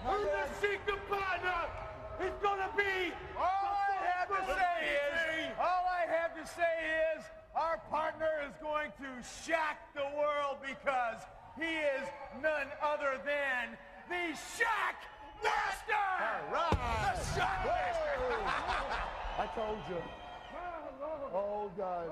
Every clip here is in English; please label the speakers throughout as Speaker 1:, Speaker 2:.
Speaker 1: And the secret partner is gonna be. All I have to say is, our partner is going to shock the world because he is none other than the Shock Master! All right! The Shock Master!
Speaker 2: I told you. Oh, God.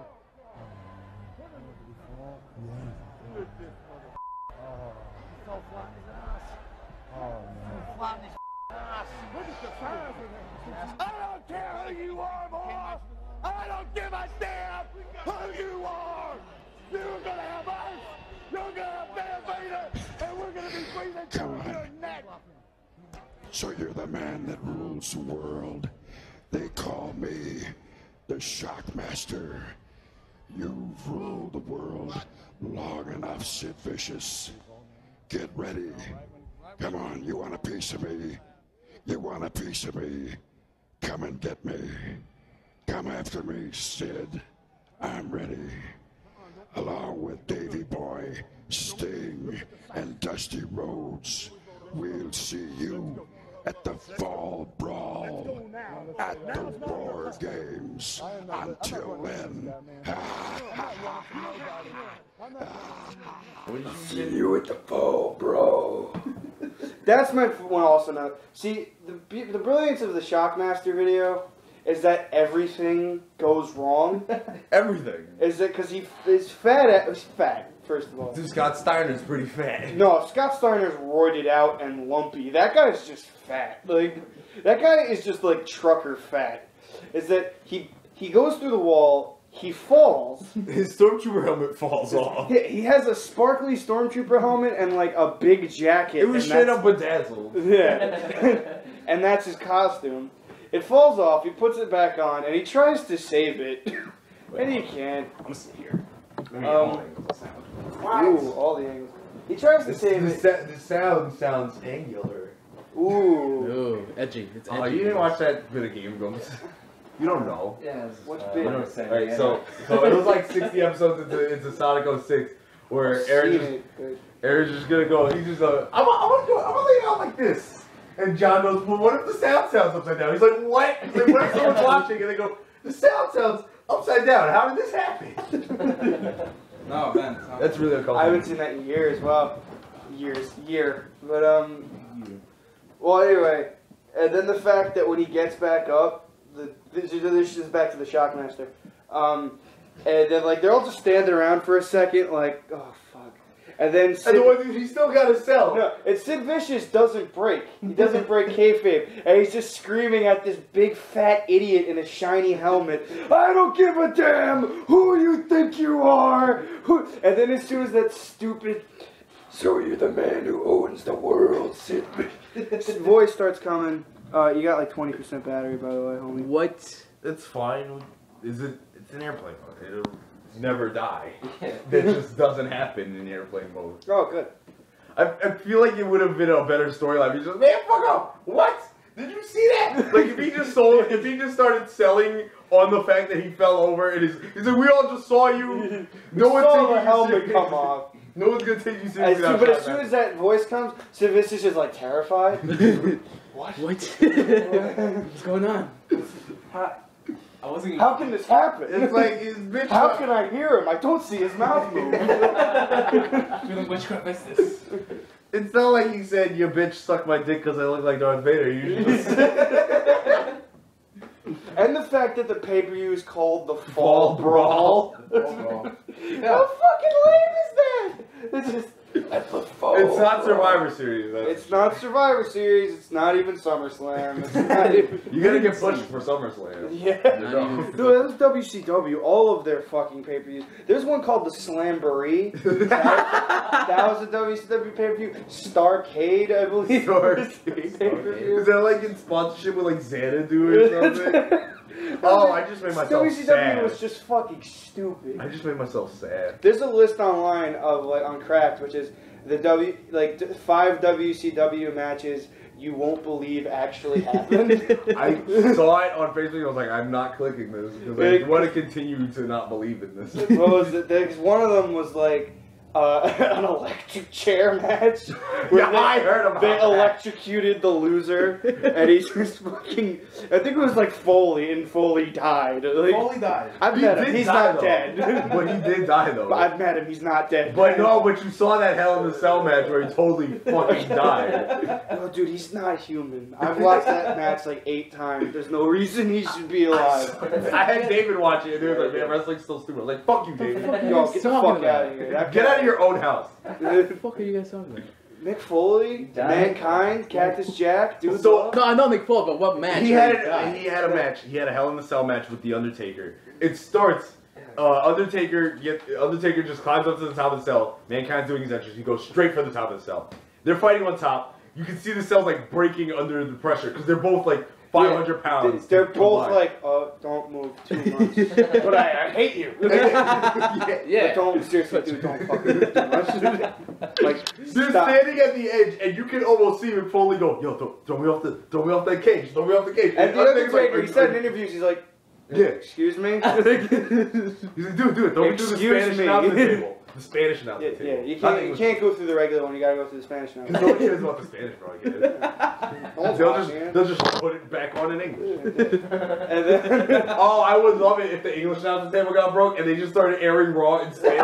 Speaker 1: So flat in his ass.
Speaker 2: Oh, man.
Speaker 1: So flat in his ass.
Speaker 2: Look at the size of that.
Speaker 1: I don't care who you are, boy! I don't give a damn who you are! You're gonna have us! You're gonna have Van Vader! And we're gonna be breathing through your neck!
Speaker 3: So you're the man that rules the world. They call me the Shockmaster. You've ruled the world long enough, Sid Vicious. Get ready. Come on, you want a piece of me? You want a piece of me? Come and get me. Come after me, Sid. I'm ready. Along with Davy Boy, Sting, and Dusty Rhodes, we'll see you at the Fall Brawl at the War Games. Until then, see you at the Fall Brawl.
Speaker 4: That's my one also now. See, the brilliance of the Shockmaster video is that everything goes wrong.
Speaker 5: Everything.
Speaker 4: Is that because he's fat? He's fat, first of all.
Speaker 5: Dude, Scott Steiner's pretty fat.
Speaker 4: No, Scott Steiner's roided out and lumpy. That guy's just fat. Like, that guy is just like trucker fat. Is that he goes through the wall, he falls.
Speaker 5: His Stormtrooper helmet falls off.
Speaker 4: He has a sparkly Stormtrooper helmet and like a big jacket.
Speaker 5: It was straight up bedazzled.
Speaker 4: Yeah. And that's his costume. It falls off, he puts it back on, and he tries to save it. And he can't.
Speaker 5: I'm gonna sit here.
Speaker 4: Ooh, all the angles. He tries to save it.
Speaker 5: The sound sounds angular.
Speaker 4: Ooh.
Speaker 6: Ooh, edgy. It's edgy.
Speaker 5: Oh, you didn't watch that bit of Game Grumps? You don't know.
Speaker 7: Yeah.
Speaker 4: Which
Speaker 7: I
Speaker 4: bit?
Speaker 7: know what you're saying.
Speaker 5: Alright, so it was like 60 episodes into Sonic 06, where Aaron's just gonna go, he's just I'm gonna lay it out like this. And John goes, well, what if the sound sounds upside down? He's like, what? He's like, what if someone's watching and they go, the sound sounds upside down. How did this happen?
Speaker 7: No, man.
Speaker 5: That's really uncomfortable.
Speaker 4: I haven't seen that in years. Well, year. But, well, anyway. And then the fact that when he gets back up, this is back to the Shockmaster. And then, like, they're all just standing around for a second, like, oh, fuck. And then
Speaker 5: he still got to sell.
Speaker 4: No, and Sid Vicious doesn't break. He doesn't break kayfabe. And he's just screaming at this big fat idiot in a shiny helmet. I don't give a damn who you think you are. And then as soon as that stupid...
Speaker 3: So you're the man who owns the world, Sid.
Speaker 4: voice starts coming. You got like 20% battery, by the way, homie.
Speaker 6: What?
Speaker 5: It's fine. It's an airplane mode. It'll never die. That just doesn't happen in airplane mode.
Speaker 4: Oh, good.
Speaker 5: I feel like it would have been a better storyline. He's just, man, fuck off. What? Did you see that? Like, if he just started selling on the fact that he fell over and he's like, we all just saw you. No one
Speaker 4: saw the helmet come off.
Speaker 5: No one's gonna take you seriously.
Speaker 4: But as soon as that voice comes, Sid Vicious is like terrified.
Speaker 6: What? What's going on?
Speaker 4: How can this happen?
Speaker 5: It's like his bitch.
Speaker 4: How can I hear him? I don't see his mouth move.
Speaker 7: Feeling witchcraft is this?
Speaker 5: It's not like he said, your bitch sucked my dick because I look like Darth Vader. You just...
Speaker 4: And the fact that the pay-per-view is called the Fall Brawl. How fucking lame is that? It's just...
Speaker 3: At the Fall
Speaker 5: It's not
Speaker 3: Brawl.
Speaker 5: Survivor Series.
Speaker 4: It's not Survivor Series. It's not even SummerSlam. It's not even...
Speaker 5: You gotta get pushed for SummerSlam.
Speaker 4: Yeah. Dude, that was WCW. All of their fucking pay-per-views. There's one called the Slamboree. That was a WCW pay-per-view. Starcade, I believe. Pay-per-view.
Speaker 5: Is that like in sponsorship with like Xanadu or something? Oh, I just made myself
Speaker 4: WCW
Speaker 5: sad.
Speaker 4: was just fucking stupid.
Speaker 5: I just made myself sad.
Speaker 4: There's a list online of like on Cracked, which is the 5 WCW matches you won't believe actually happened.
Speaker 5: I saw it on Facebook and I was like, I'm not clicking this because I want to continue to not believe in this.
Speaker 4: What was it? Because one of them was like an electric chair match.
Speaker 5: Yeah, I heard about
Speaker 4: They
Speaker 5: that.
Speaker 4: electrocuted the loser, and he's just fucking. I think it was like Foley, and Foley died. Like,
Speaker 7: Foley died.
Speaker 4: I've
Speaker 5: He
Speaker 4: met him.
Speaker 5: did
Speaker 4: He's
Speaker 5: die,
Speaker 4: not
Speaker 5: though.
Speaker 4: dead.
Speaker 5: But he did die though.
Speaker 4: I've met him. He's not dead.
Speaker 5: But you saw that Hell in a Cell match where he totally fucking died.
Speaker 4: No, dude, he's not human. I've watched that match like 8 times. There's no reason he should be alive.
Speaker 5: I had David watch it, and he was like, man, wrestling's still stupid. I was like, fuck you, David.
Speaker 4: Yo, get the
Speaker 6: talking
Speaker 4: fuck
Speaker 6: about?
Speaker 4: out of here. That
Speaker 5: Get
Speaker 4: guy-
Speaker 5: out of your own house.
Speaker 6: What the fuck are you guys talking about?
Speaker 4: Mick Foley, Mankind, Cactus Jack, dude.
Speaker 5: So-
Speaker 6: No, I know Nick Paul, but what match?
Speaker 5: He
Speaker 6: How
Speaker 5: had
Speaker 6: did he die?
Speaker 5: he had a match. He had a Hell in a Cell match with the Undertaker. It starts. Undertaker just climbs up to the top of the cell. Mankind's doing his entrance. He goes straight for the top of the cell. They're fighting on top. You can see the cells like breaking under the pressure because they're both like 500 pounds.
Speaker 4: They're both
Speaker 5: combined.
Speaker 4: like, oh, don't move too much. But I hate you.
Speaker 6: Yeah.
Speaker 4: But don't, seriously, dude, don't fucking move too much. Like,
Speaker 5: They're
Speaker 4: stop.
Speaker 5: standing at the edge, and you can almost see him Foley go, "Yo, throw me off that cage, throw me off the cage."
Speaker 4: And the
Speaker 5: Undertaker's like,
Speaker 4: Undertaker, he said in interviews, he's like,
Speaker 5: "Yeah."
Speaker 4: excuse me?
Speaker 5: He's like, "Dude, throw me through the
Speaker 4: Excuse
Speaker 5: Spanish
Speaker 4: me.
Speaker 5: announcement table." The Spanish announcement
Speaker 4: Yeah,
Speaker 5: table.
Speaker 4: you can't go through the regular one, you gotta go through the Spanish one.
Speaker 5: Because no one cares about the Spanish, bro. I get it. They'll just put it back on in English.
Speaker 4: And then,
Speaker 5: Oh, I would love it if the English announcement table got broke and they just started airing Raw in Spanish.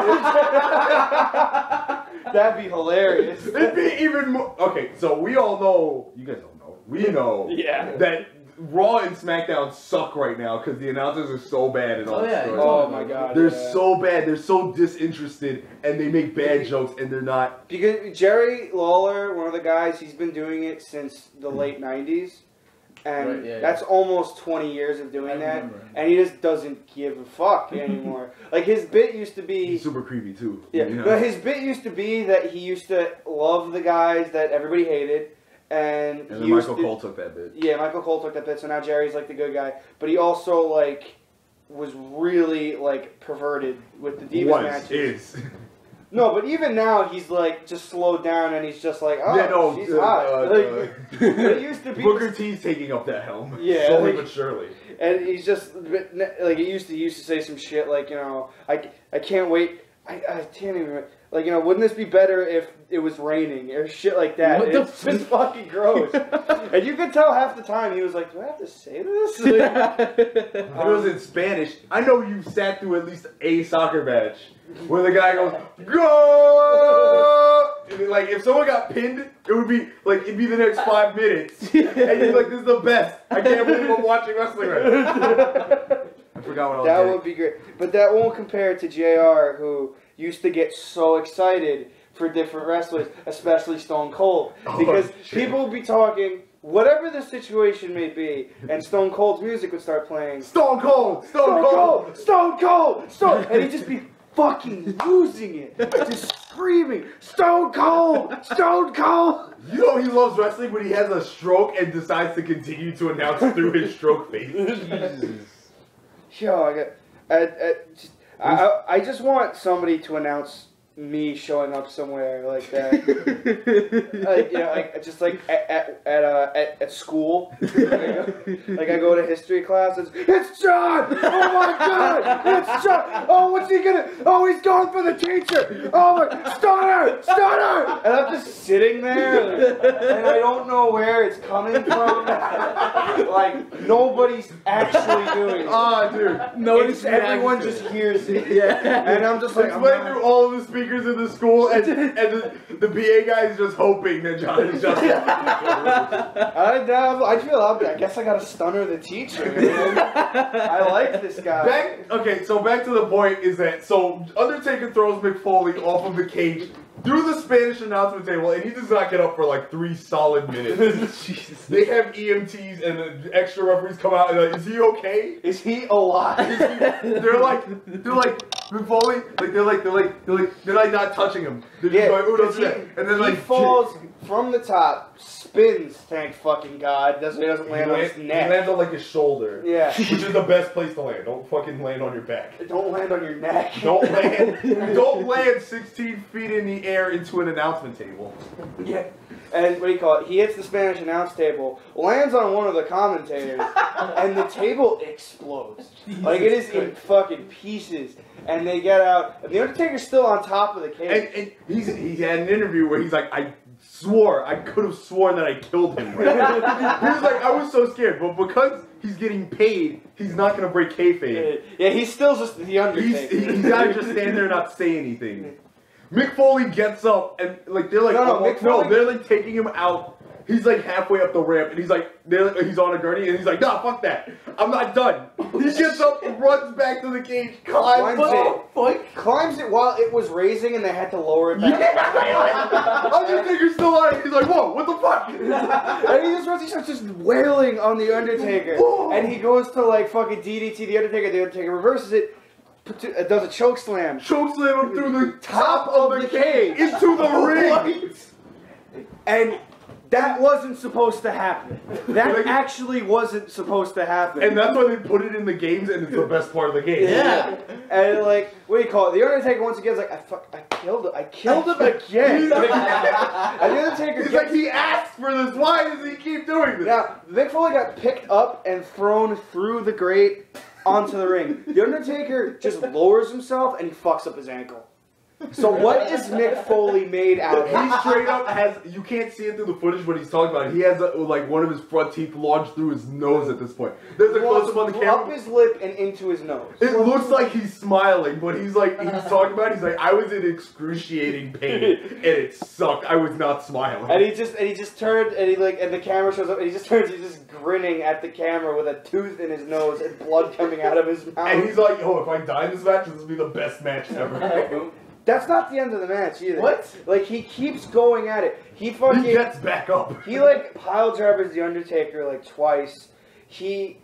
Speaker 4: that'd be hilarious.
Speaker 5: It'd be even more. Okay, so we all know. You guys don't know. We know.
Speaker 4: Yeah.
Speaker 5: That Raw and SmackDown suck right now because the announcers are so bad and all
Speaker 6: Oh, yeah.
Speaker 5: stories.
Speaker 4: Oh my god.
Speaker 5: They're
Speaker 4: yeah.
Speaker 5: so bad. They're so disinterested, and they make bad jokes, and they're not.
Speaker 4: Because Jerry Lawler, one of the guys, he's been doing it since the late 90s. And
Speaker 6: Right, yeah,
Speaker 4: that's almost 20 years of doing that.
Speaker 7: remember.
Speaker 4: And he just doesn't give a fuck anymore. Like, his bit used to be...
Speaker 5: He's super creepy too.
Speaker 4: Yeah,
Speaker 5: you know?
Speaker 4: but his bit used to be that he used to love the guys that everybody hated. And
Speaker 5: And
Speaker 4: he
Speaker 5: then
Speaker 4: used
Speaker 5: Michael
Speaker 4: to-
Speaker 5: Cole took that bit.
Speaker 4: Yeah, Michael Cole took that bit, so now Jerry's like the good guy. But he also, like, was really, like, perverted with the Divas matches.
Speaker 5: Is.
Speaker 4: No, but even now he's like just slowed down and he's just like, oh,
Speaker 5: Yeah, no,
Speaker 4: she's hot. Like, but it used to be,
Speaker 5: Booker T's taking up that helm.
Speaker 4: Yeah,
Speaker 5: slowly
Speaker 4: like-
Speaker 5: but surely.
Speaker 4: and he's just like he used to say some shit like, you know, I can't wait, I can't even, like, you know, wouldn't this be better if it was raining or shit like that?
Speaker 6: What the
Speaker 4: It's just fucking gross. And you could tell half the time he was like, do I have to say this? Like,
Speaker 5: It was in Spanish. I know you sat through at least a soccer match where the guy goes, go! And then, like, if someone got pinned, it would be, like, it'd be the next 5 minutes. And you'd be like, this is the best. I can't believe I'm watching wrestling right now. I forgot what I was
Speaker 4: that
Speaker 5: saying.
Speaker 4: would be great. But that won't compare to JR, who used to get so excited for different wrestlers, especially Stone Cold. Because
Speaker 5: shit.
Speaker 4: people would be talking, whatever the situation may be, and Stone Cold's music would start playing.
Speaker 5: Stone Cold! Stone
Speaker 4: Stone
Speaker 5: Cold!
Speaker 4: Cold! Stone Cold! Stone And he'd just be fucking losing it. Just screaming, Stone Cold! Stone Cold!
Speaker 5: You know he loves wrestling when he has a stroke and decides to continue to announce through his stroke face.
Speaker 4: Yo, I just want somebody to announce me showing up somewhere like that, like, you know, like just like at school, like I go to history class. It's John! Oh my God! It's John! Oh, what's he gonna? Oh, he's going for the teacher! Oh my Stunner! Stunner! And I'm just sitting there, and I don't know where it's coming from. Like nobody's actually doing it.
Speaker 5: Ah, dude.
Speaker 6: Nobody's
Speaker 4: Everyone
Speaker 6: reacting.
Speaker 4: just hears it.
Speaker 6: Yeah.
Speaker 4: And I'm just like,
Speaker 5: It's
Speaker 4: I'm
Speaker 5: playing
Speaker 4: not-
Speaker 5: through all of the speakers in the school, and the BA guy is just hoping that John is just.
Speaker 4: I feel I guess I gotta stunner the teacher. I like this guy.
Speaker 5: Back to the point is that so Undertaker throws Mick Foley off of the cage through the Spanish announcement table, and he does not get up for like 3 solid minutes. They have EMTs and the extra referees come out and like, is he okay?
Speaker 4: Is he alive?
Speaker 5: They're like Mick Foley, they're like not touching him. They're just
Speaker 4: Yeah,
Speaker 5: going, oh, don't
Speaker 4: 'cause
Speaker 5: do that. And then
Speaker 4: he
Speaker 5: like
Speaker 4: falls from the top, spins, thank fucking God. He doesn't land on his
Speaker 5: he
Speaker 4: neck.
Speaker 5: lands on like his shoulder.
Speaker 4: Yeah.
Speaker 5: Which is the best place to land. Don't fucking land on your back.
Speaker 4: Don't land on your neck.
Speaker 5: Don't land 16 feet in the air into an announcement table.
Speaker 4: Yeah. And what do you call it? He hits the Spanish announce table, lands on one of the commentators, and the table explodes. Like it is in fucking pieces. And they get out. And the Undertaker's still on top of the cage.
Speaker 5: And he had an interview where he's like, I could have sworn that I killed him. Right? He was like, I was so scared, but because he's getting paid, he's not gonna break kayfabe.
Speaker 4: Yeah, he's still just the Undertaker.
Speaker 5: He's gotta just stand there and not say anything. Mick Foley gets up and like they're like, they're like taking him out. He's like halfway up the ramp and he's like, he's on a gurney and he's like, nah, fuck that. I'm not done. He gets up and runs back to the cage, climbs
Speaker 4: it while it was raising and they had to lower it back.
Speaker 5: Undertaker's still on it. He's like, whoa, what the fuck?
Speaker 4: And he starts just wailing on the Undertaker. And he goes to like fucking DDT the Undertaker reverses it. Does a choke slam.
Speaker 5: Choke slam him through the top of the cage into the ring.
Speaker 4: And that wasn't supposed to happen. That actually wasn't supposed to happen.
Speaker 5: And that's why they put it in the games, and it's the best part of the game.
Speaker 4: Yeah. And like, what do you call it? The Undertaker once again is like, I killed him. I killed him again. And the Undertaker
Speaker 5: He's like, he asked for this. Why does he keep doing this?
Speaker 4: Now, Mick Foley got picked up and thrown through the grate onto the ring. The Undertaker just lowers himself and he fucks up his ankle. So what is Mick Foley made out of?
Speaker 5: He straight up has, you can't see it through the footage when he's talking about it. He has like one of his front teeth lodged through his nose at this point. There's a close up on the camera.
Speaker 4: Up his lip and into his nose.
Speaker 5: It looks like he's smiling, but he's talking about it, he's like, I was in excruciating pain and it sucked. I was not smiling.
Speaker 4: And he just turned and and the camera shows up and he just turns, he's just grinning at the camera with a tooth in his nose and blood coming out of his mouth.
Speaker 5: And he's like, oh, if I die in this match, this will be the best match ever.
Speaker 4: That's not the end of the match either.
Speaker 5: What?
Speaker 4: Like, he keeps going at it. He
Speaker 5: gets back up.
Speaker 4: He, like, pile drivers the Undertaker, like, twice. They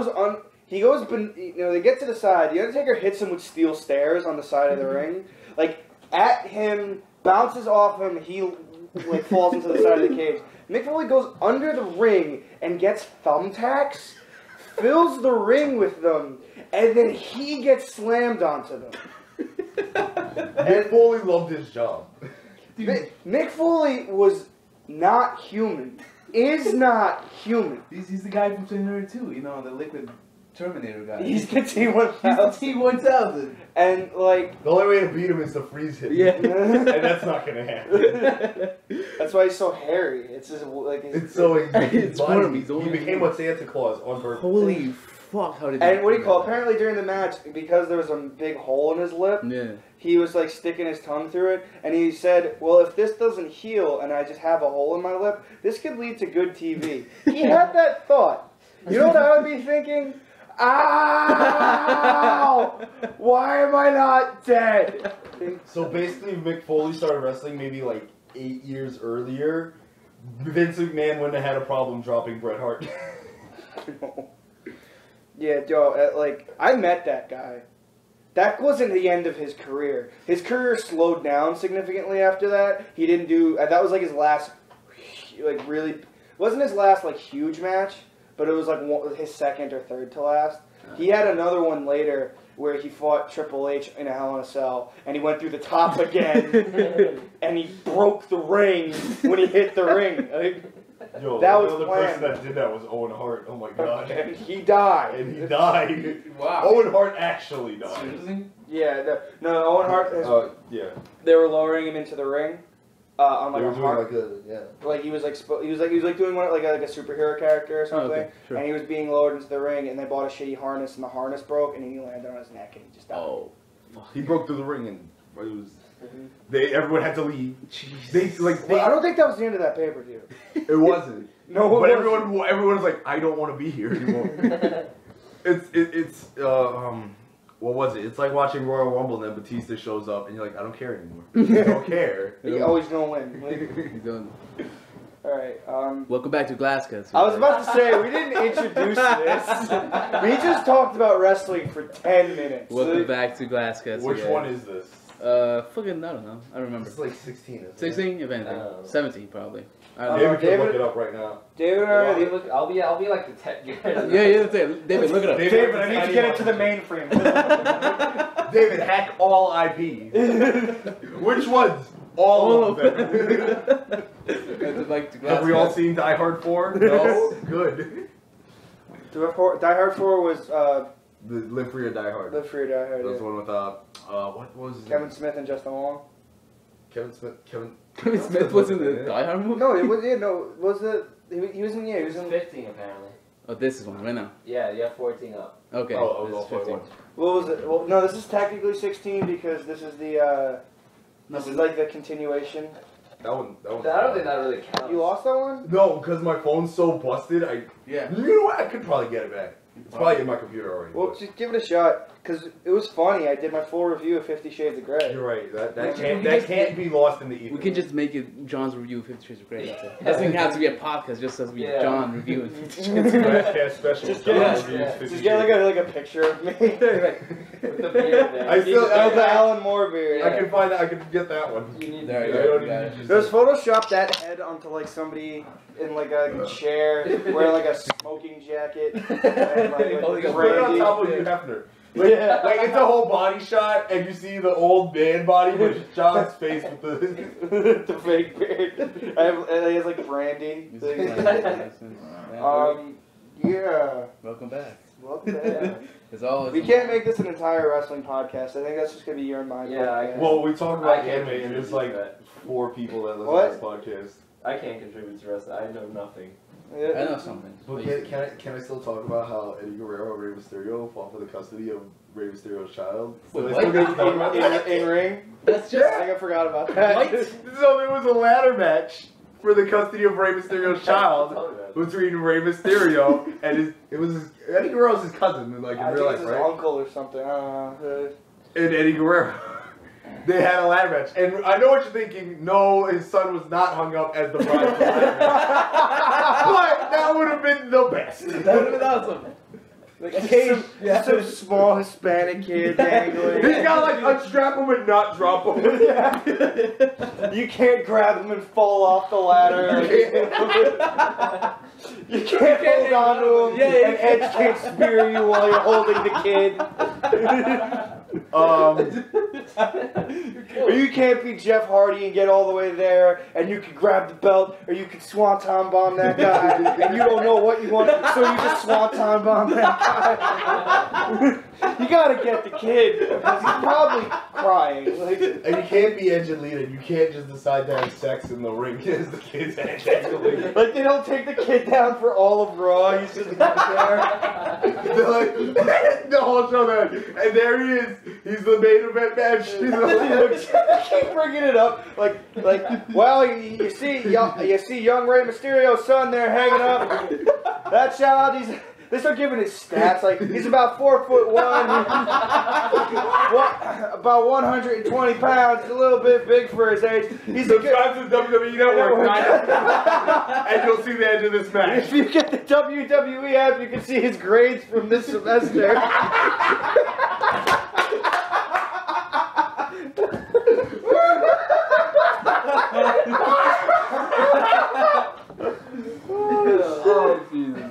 Speaker 4: get to the side. The Undertaker hits him with steel stairs on the side of the ring. Like, at him, bounces off him, he, like, falls into the side of the cage. Mick Foley goes under the ring and gets thumbtacks, fills the ring with them, and then he gets slammed onto them.
Speaker 5: Mick Foley loved his job.
Speaker 4: Mick Foley was not human. Is not human.
Speaker 7: He's the guy from Terminator 2, you know, the liquid Terminator guy.
Speaker 4: He's the T-1000.
Speaker 7: He's the T-1000.
Speaker 4: And, like...
Speaker 5: The only way to beat him is to freeze him.
Speaker 6: Yeah.
Speaker 5: And that's not gonna happen.
Speaker 4: That's why he's so hairy. It's just, like...
Speaker 5: It's so...
Speaker 6: It's one of these.
Speaker 5: He became a Santa Claus on purpose.
Speaker 6: Holy fuck, how did
Speaker 4: And what do you call it? Apparently during the match, because there was a big hole in his lip, he was like sticking his tongue through it, and he said, well, if this doesn't heal and I just have a hole in my lip, this could lead to good TV. He had that thought. You know what I would be thinking? Ow! Why am I not dead?
Speaker 5: So basically, Mick Foley started wrestling maybe like 8 years earlier. Vince McMahon wouldn't have had a problem dropping Bret Hart.
Speaker 4: Yeah, Joe, like, I met that guy. That wasn't the end of his career. His career slowed down significantly after that. He didn't do, that was like his last, like really, wasn't his last like huge match, but it was like his second or third to last. He had another one later where he fought Triple H in a Hell in a Cell, and he went through the top again, and he broke the ring when he hit the ring.
Speaker 5: Yo,
Speaker 4: that was
Speaker 5: the
Speaker 4: planned.
Speaker 5: person that did that was Owen Hart. Oh my god.
Speaker 4: And he died.
Speaker 5: And he died.
Speaker 7: Wow.
Speaker 5: Owen Hart actually died.
Speaker 7: Seriously?
Speaker 4: Yeah, no, Owen Hart.
Speaker 5: Yeah.
Speaker 4: They were lowering him into the ring. On like
Speaker 5: They were
Speaker 4: a
Speaker 5: doing
Speaker 4: heart, like he was like doing one like a superhero character or something,
Speaker 6: okay, sure.
Speaker 4: and he was being lowered into the ring, and they bought a shitty harness, and the harness broke, and he landed on his neck, and he just died.
Speaker 6: Oh.
Speaker 5: He broke through the ring and it was. Everyone had to leave.
Speaker 4: Well, I don't think that was the end of that pay-per-view.
Speaker 5: It wasn't.
Speaker 4: No,
Speaker 5: but
Speaker 4: it
Speaker 5: everyone was like, I don't want to be here anymore. What was it? It's like watching Royal Rumble and then Batista shows up and you're like, I don't care anymore. I don't care.
Speaker 4: He always gonna win.
Speaker 6: He's done.
Speaker 4: All right.
Speaker 6: Welcome back to GlassCast.
Speaker 4: I was about to say we didn't introduce this. We just talked about wrestling for 10 minutes.
Speaker 6: Welcome back to GlassCast.
Speaker 5: Which one is this?
Speaker 6: Fucking, I don't know. I don't remember.
Speaker 5: It's like 16. Isn't it?
Speaker 6: 16, if anything. 17, probably.
Speaker 5: David can look it up right now.
Speaker 4: David,
Speaker 8: I'll be like the tech guy.
Speaker 6: Yeah, that's it. David, look it up.
Speaker 4: David, I need to get into the mainframe.
Speaker 5: David, hack all IP. Which ones? All of them. Have we all seen Die Hard 4? No? Good.
Speaker 4: Die Hard 4 was
Speaker 5: The Live Free or Die Hard.
Speaker 4: Live Free or Die Hard.
Speaker 5: That was
Speaker 4: Yeah.
Speaker 5: the one with, what was his
Speaker 4: Kevin
Speaker 5: name?
Speaker 4: Smith and Justin Long.
Speaker 5: Kevin Smith
Speaker 6: was in the Die Hard movie?
Speaker 4: No, it was, was it, he was in, he was in.
Speaker 8: 15 apparently.
Speaker 6: Oh, this is one right now.
Speaker 8: Yeah, you have 14 up.
Speaker 6: Okay.
Speaker 5: Oh,
Speaker 6: this is 15.
Speaker 4: What was it? Well, no, this is technically 16 because this is the, this is like the continuation.
Speaker 5: That one.
Speaker 8: I don't think that really counts.
Speaker 4: You lost that one?
Speaker 5: No, because my phone's so busted,
Speaker 6: Yeah.
Speaker 5: You know what? I could probably get it back. It's probably in my computer already.
Speaker 4: Well, just give it a shot, because it was funny. I did my full review of 50 Shades of Grey.
Speaker 5: You're right. That can't be lost in the ether.
Speaker 6: We can just make it John's review of 50 Shades of Grey. That's it. It doesn't have to be a podcast, just as we John reviewing 50 Shades of Grey.
Speaker 5: GlassCast special.
Speaker 4: Just
Speaker 5: John
Speaker 4: get,
Speaker 5: reviews 50
Speaker 4: just get like a picture of me.
Speaker 8: With the beard there.
Speaker 5: I still-
Speaker 4: Of the Alan Moore beard.
Speaker 5: I can find that. I can get that one.
Speaker 8: You need
Speaker 6: There you
Speaker 5: I
Speaker 6: go.
Speaker 5: don't
Speaker 6: Got
Speaker 5: need
Speaker 6: it.
Speaker 5: to just-
Speaker 4: There's Photoshop that head onto like somebody in like a chair wearing like a smoking jacket and like
Speaker 5: Just put it on
Speaker 4: brandy.
Speaker 5: top of Hugh Hefner. Like,
Speaker 4: Yeah.
Speaker 5: like it's a whole body shot, and you see the old man body, but it's John's face with the.
Speaker 4: The fake beard. And he has like brandy. Yeah.
Speaker 6: Welcome back.
Speaker 4: Welcome back.
Speaker 6: It's all.
Speaker 4: We can't make this an entire wrestling podcast. I think that's just gonna be your and mine.
Speaker 8: Yeah,
Speaker 4: podcast.
Speaker 5: Well, we talk about
Speaker 8: I can't
Speaker 5: anime, and there's like 4 people that listen
Speaker 4: What?
Speaker 5: to this podcast.
Speaker 8: I can't contribute to wrestling. I know nothing.
Speaker 6: I
Speaker 4: Yeah.
Speaker 6: know something.
Speaker 5: But can I still talk about how Eddie Guerrero and Rey Mysterio fought for the custody of Rey Mysterio's child?
Speaker 6: Wait,
Speaker 5: So they
Speaker 6: what?
Speaker 5: still get to talk about that?
Speaker 4: In ring.
Speaker 6: That's just.
Speaker 4: I forgot about that.
Speaker 5: So there was a ladder match for the custody of Rey Mysterio's child between Rey Mysterio and Eddie Guerrero's his cousin, like
Speaker 4: I
Speaker 5: in
Speaker 4: think
Speaker 5: real
Speaker 4: it's
Speaker 5: life,
Speaker 4: his
Speaker 5: right?
Speaker 4: uncle or something. I don't know.
Speaker 5: And Eddie Guerrero. They had a ladder match, and I know what you're thinking. No, his son was not hung up as the bride for the ladder match. But that would have been the best.
Speaker 6: That would have been awesome.
Speaker 4: Like some small Hispanic kid dangling.
Speaker 5: He's got like unstrap him and not drop him.
Speaker 4: You can't grab him and fall off the ladder. You can't hold on to him.
Speaker 6: Yeah,
Speaker 4: and Edge can't spear you while you're holding the kid. Or you can't be Jeff Hardy and get all the way there, and you can grab the belt, or you can swanton bomb that guy, and you don't know what you want, so you just swanton bomb that guy. You gotta get the kid, because he's probably crying. Like,
Speaker 5: And you can't be Edge and Lita. You can't just decide to have sex in the ring as the kid's Edge and Lita.
Speaker 4: like they don't take the kid down for all of Raw. He's just there.
Speaker 5: They're like, the whole show there. And there he is. He's the main event match. He's
Speaker 4: Keep bringing it up, like, well, you see young Rey Mysterio's son there hanging up. That child, they start giving his stats. Like, he's about 4'1", about 120 pounds. He's a little bit big for his age. He's a good.
Speaker 5: Subscribe to the WWE Network. And you'll see the end of this match.
Speaker 4: If you get the WWE app, you can see his grades from this semester.
Speaker 6: Oh, Jesus.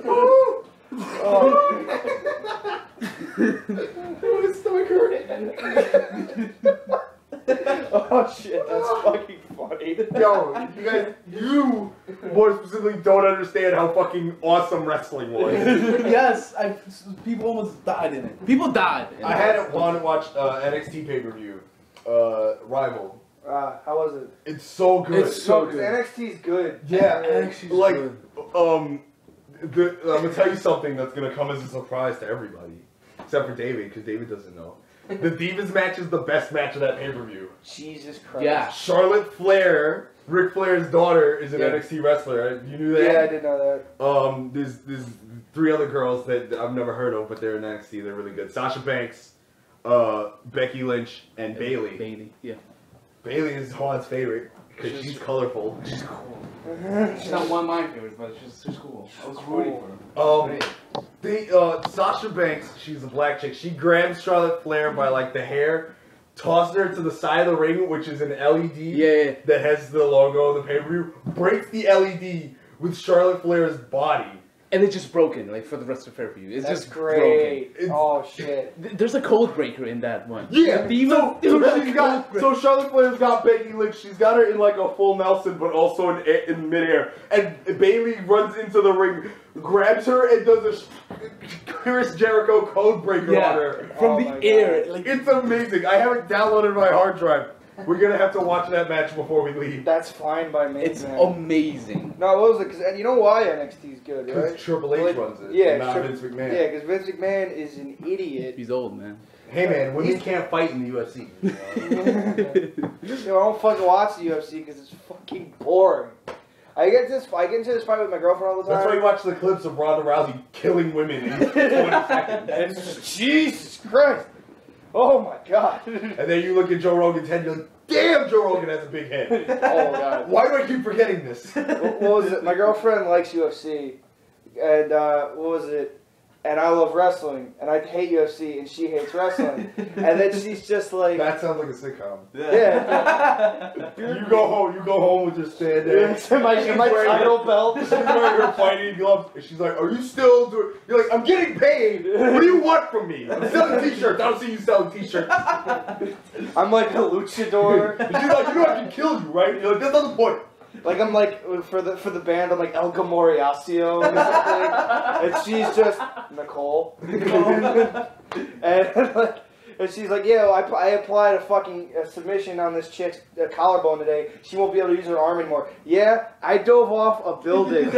Speaker 5: My stomach hurt.
Speaker 4: Oh shit, that's fucking funny.
Speaker 5: Yo, you more specifically don't understand how fucking awesome wrestling was.
Speaker 6: Yes, people almost died in it. People died.
Speaker 5: I had Juan to watch NXT pay-per-view, Rival.
Speaker 4: How was it?
Speaker 5: It's so good.
Speaker 6: It's so
Speaker 4: No, 'cause
Speaker 6: good.
Speaker 4: NXT's good.
Speaker 5: Yeah,
Speaker 6: NXT's
Speaker 5: like,
Speaker 6: good.
Speaker 5: I'm gonna tell you something that's gonna come as a surprise to everybody, except for David, because David doesn't know. The Divas match is the best match of that pay-per-view.
Speaker 4: Jesus Christ.
Speaker 6: Yeah.
Speaker 5: Charlotte Flair, Ric Flair's daughter, is an
Speaker 6: Yeah.
Speaker 5: NXT wrestler. Right? You knew that?
Speaker 4: Yeah, I did know that.
Speaker 5: There's 3 other girls that I've never heard of, but they're in NXT. They're really good. Sasha Banks, Becky Lynch, and Bailey.
Speaker 6: Bailey, yeah.
Speaker 5: Bailey is Juan's favorite because she's colorful.
Speaker 6: She's cool. She's not one of my favorites, but she's cool. I was rooting for her.
Speaker 5: Sasha Banks, she's a black chick. She grabs Charlotte Flair by like the hair, tosses her to the side of the ring, which is an LED
Speaker 6: Yeah.
Speaker 5: that has the logo of the pay-per-view, breaks the LED with Charlotte Flair's body.
Speaker 6: and it's just broken like for the rest of the pay-per-view. It's
Speaker 4: That's
Speaker 6: just
Speaker 4: great.
Speaker 6: broken.
Speaker 4: Oh shit.
Speaker 6: There's a code breaker in that one.
Speaker 5: Yeah,
Speaker 6: Diva,
Speaker 5: so Charlotte Flair's got Becky Lynch. She's got her in like a full Nelson, but also in midair. And Bayley runs into the ring, grabs her, and does a Chris Jericho code breaker on her
Speaker 6: from the air. Like,
Speaker 5: it's amazing. I have it downloaded on my hard drive. We're gonna have to watch that match before we leave.
Speaker 4: That's fine by me.
Speaker 6: it's
Speaker 4: man.
Speaker 6: amazing.
Speaker 4: No, what was it? And you know why NXT's good, right?
Speaker 5: Because Triple H runs it,
Speaker 4: Yeah,
Speaker 5: not Vince McMahon.
Speaker 4: Yeah, because Vince McMahon is an idiot.
Speaker 6: He's old, man.
Speaker 5: Hey man, women can't fight in the UFC.
Speaker 4: I don't fucking watch the UFC because it's fucking boring. I get into this fight with my girlfriend all the time.
Speaker 5: That's why you watch the clips of Ronda Rousey killing women in 20 seconds.
Speaker 4: And Jesus Christ! Oh my god!
Speaker 5: And then you look at Joe Rogan's head, you're like, damn, Joe Rogan has a big head.
Speaker 4: Oh god!
Speaker 5: Why do I keep forgetting this?
Speaker 4: What was it? My girlfriend likes UFC, and what was it? And I love wrestling, and I hate UFC, and she hates wrestling. And then she's just like,
Speaker 5: That sounds like a sitcom.
Speaker 4: yeah.
Speaker 5: You go home with your stand-in.
Speaker 4: my title belt.
Speaker 5: She's wearing her fighting gloves. And she's like, are you still doing... You're like, I'm getting paid. What do you want from me? I'm selling t-shirts. I don't see you selling t-shirts.
Speaker 4: I'm like a luchador.
Speaker 5: And she's like, you know I can kill you, right? You're like, that's not the point.
Speaker 4: Like I'm like for the band, I'm like El Gamoriacio or something, and she's just Nicole, and like, and she's like, yeah, well, I applied a fucking submission on this chick's collarbone today. She won't be able to use her arm anymore. Yeah, I dove off a building,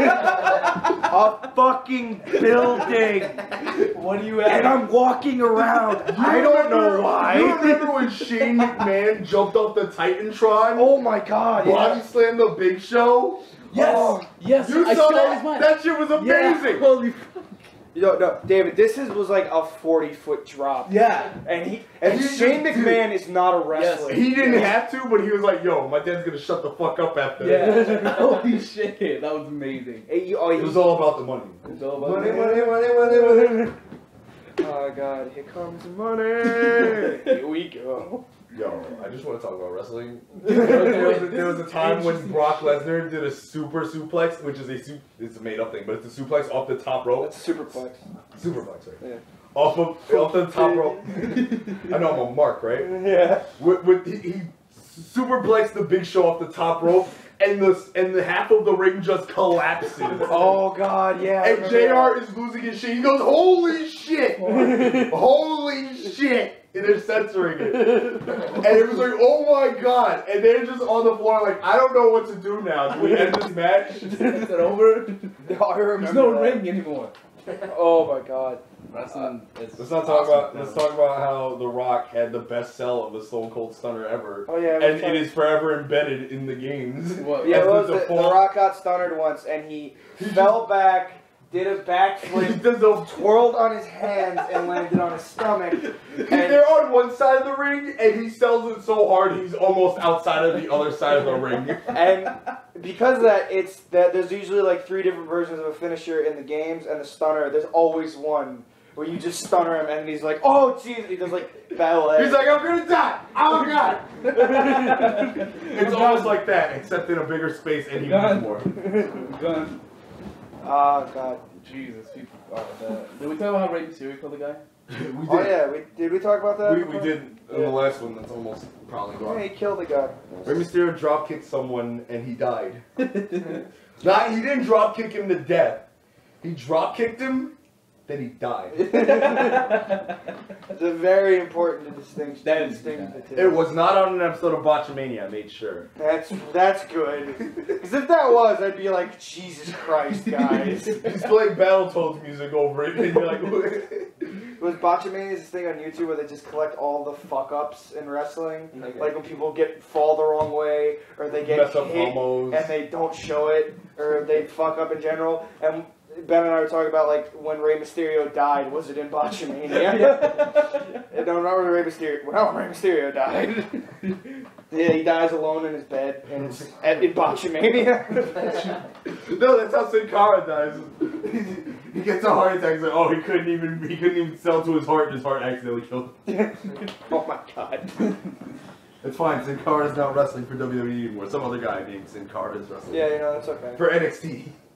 Speaker 4: a fucking building.
Speaker 6: What do you have?
Speaker 4: And I'm walking around. I don't know why.
Speaker 5: You remember when Shane McMahon jumped off the Titantron?
Speaker 4: Oh my god!
Speaker 5: Body slammed the Big Show?
Speaker 6: Yes,
Speaker 4: Oh.
Speaker 6: yes.
Speaker 5: You
Speaker 6: I
Speaker 5: saw
Speaker 6: still
Speaker 5: that?
Speaker 6: have mine.
Speaker 5: That shit was amazing.
Speaker 6: Yeah, holy fuck.
Speaker 4: You know, no, David, this was like a 40-foot drop.
Speaker 6: Yeah.
Speaker 4: And
Speaker 5: He
Speaker 4: Shane
Speaker 5: just-
Speaker 4: McMahon is not a wrestler.
Speaker 5: He didn't have to, but he was like, yo, my dad's gonna shut the fuck up after this.
Speaker 6: Yeah. Holy shit. That was amazing.
Speaker 5: It was all about the money.
Speaker 6: It's all about
Speaker 5: Money,
Speaker 6: money.
Speaker 5: money.
Speaker 4: Oh god, here comes the money. Here we go.
Speaker 5: Yo, I just want to talk about wrestling. There was a time when Brock Lesnar did a super suplex, which is it's a made up thing, but it's a suplex off the top rope.
Speaker 4: That's superplex.
Speaker 5: Superplex, right?
Speaker 4: Yeah.
Speaker 5: Off the top rope. I know I'm a mark, right?
Speaker 4: Yeah.
Speaker 5: He superplexed the Big Show off the top rope, and the half of the ring just collapses.
Speaker 4: Oh god, yeah. I
Speaker 5: And
Speaker 4: remember
Speaker 5: JR is losing his shit. He goes, holy shit! Holy shit! And they're censoring it. And it was like, oh my god. And they're just on the floor like, I don't know what to do now. Do we end this match?
Speaker 6: Is it over?
Speaker 4: that. I remember
Speaker 6: There's no
Speaker 4: that.
Speaker 6: ring anymore.
Speaker 4: Oh my god.
Speaker 6: Wrestling is
Speaker 5: Let's talk about how The Rock had the best sell of the Stone Cold Stunner ever.
Speaker 4: Oh yeah.
Speaker 5: And it is forever embedded in the games.
Speaker 6: What?
Speaker 4: Yeah,
Speaker 5: As
Speaker 4: it was
Speaker 5: the
Speaker 4: the
Speaker 5: default.
Speaker 4: Rock got stunnered once, and he fell back, did a
Speaker 5: He
Speaker 4: backflip,
Speaker 5: does those
Speaker 4: twirled on his hands, and landed on his stomach. And
Speaker 5: They're on one side of the ring, and he sells it so hard he's almost outside of the other side of the ring.
Speaker 4: And because of that, it's that there's usually like 3 different versions of a finisher in the games, and the stunner, there's always one where you just stunner him, and he's like, oh jeez, he does like ballet.
Speaker 5: He's like, I'm gonna die! Oh god! It's almost like that, except in a bigger space, and he moves more.
Speaker 6: Gun.
Speaker 4: oh god.
Speaker 6: Jesus, people. Did we talk about how Rey Mysterio killed the guy?
Speaker 5: We did.
Speaker 4: Oh yeah, did we talk about that?
Speaker 5: We did in the last one. That's almost probably
Speaker 4: Yeah,
Speaker 5: gone.
Speaker 4: he killed a guy.
Speaker 5: Rey Mysterio drop kicked someone and he died. He didn't drop kick him to death. He drop kicked him, then he died.
Speaker 4: It's a very important distinction.
Speaker 6: That is
Speaker 4: the two.
Speaker 5: It was not on an episode of Botchamania. I made sure.
Speaker 4: That's good. Because if that was, I'd be like, Jesus Christ, guys.
Speaker 5: He's playing Battletoads music over it, and you're like,
Speaker 4: Was Botchamania this thing on YouTube where they just collect all the fuck ups in wrestling?
Speaker 8: Okay.
Speaker 4: Like when people fall the wrong way, or they get
Speaker 5: mess up
Speaker 4: hit
Speaker 5: homos.
Speaker 4: and they don't show it, or they fuck up in general. And Ben and I were talking about like when Rey Mysterio died. Was it in Botchamania? No, not when Rey Mysterio. Well, when Rey Mysterio died. Yeah, he dies alone in his bed, and it's in Botchamania.
Speaker 5: No, that's how Sin Cara dies. He gets a heart attack. He's like, oh, he couldn't even sell to his heart, and his heart accidentally killed him.
Speaker 4: Oh my god.
Speaker 5: It's fine. Sin Cara's not wrestling for WWE anymore. Some other guy named Sin Cara is wrestling.
Speaker 4: Yeah, you know, that's okay.
Speaker 5: For NXT.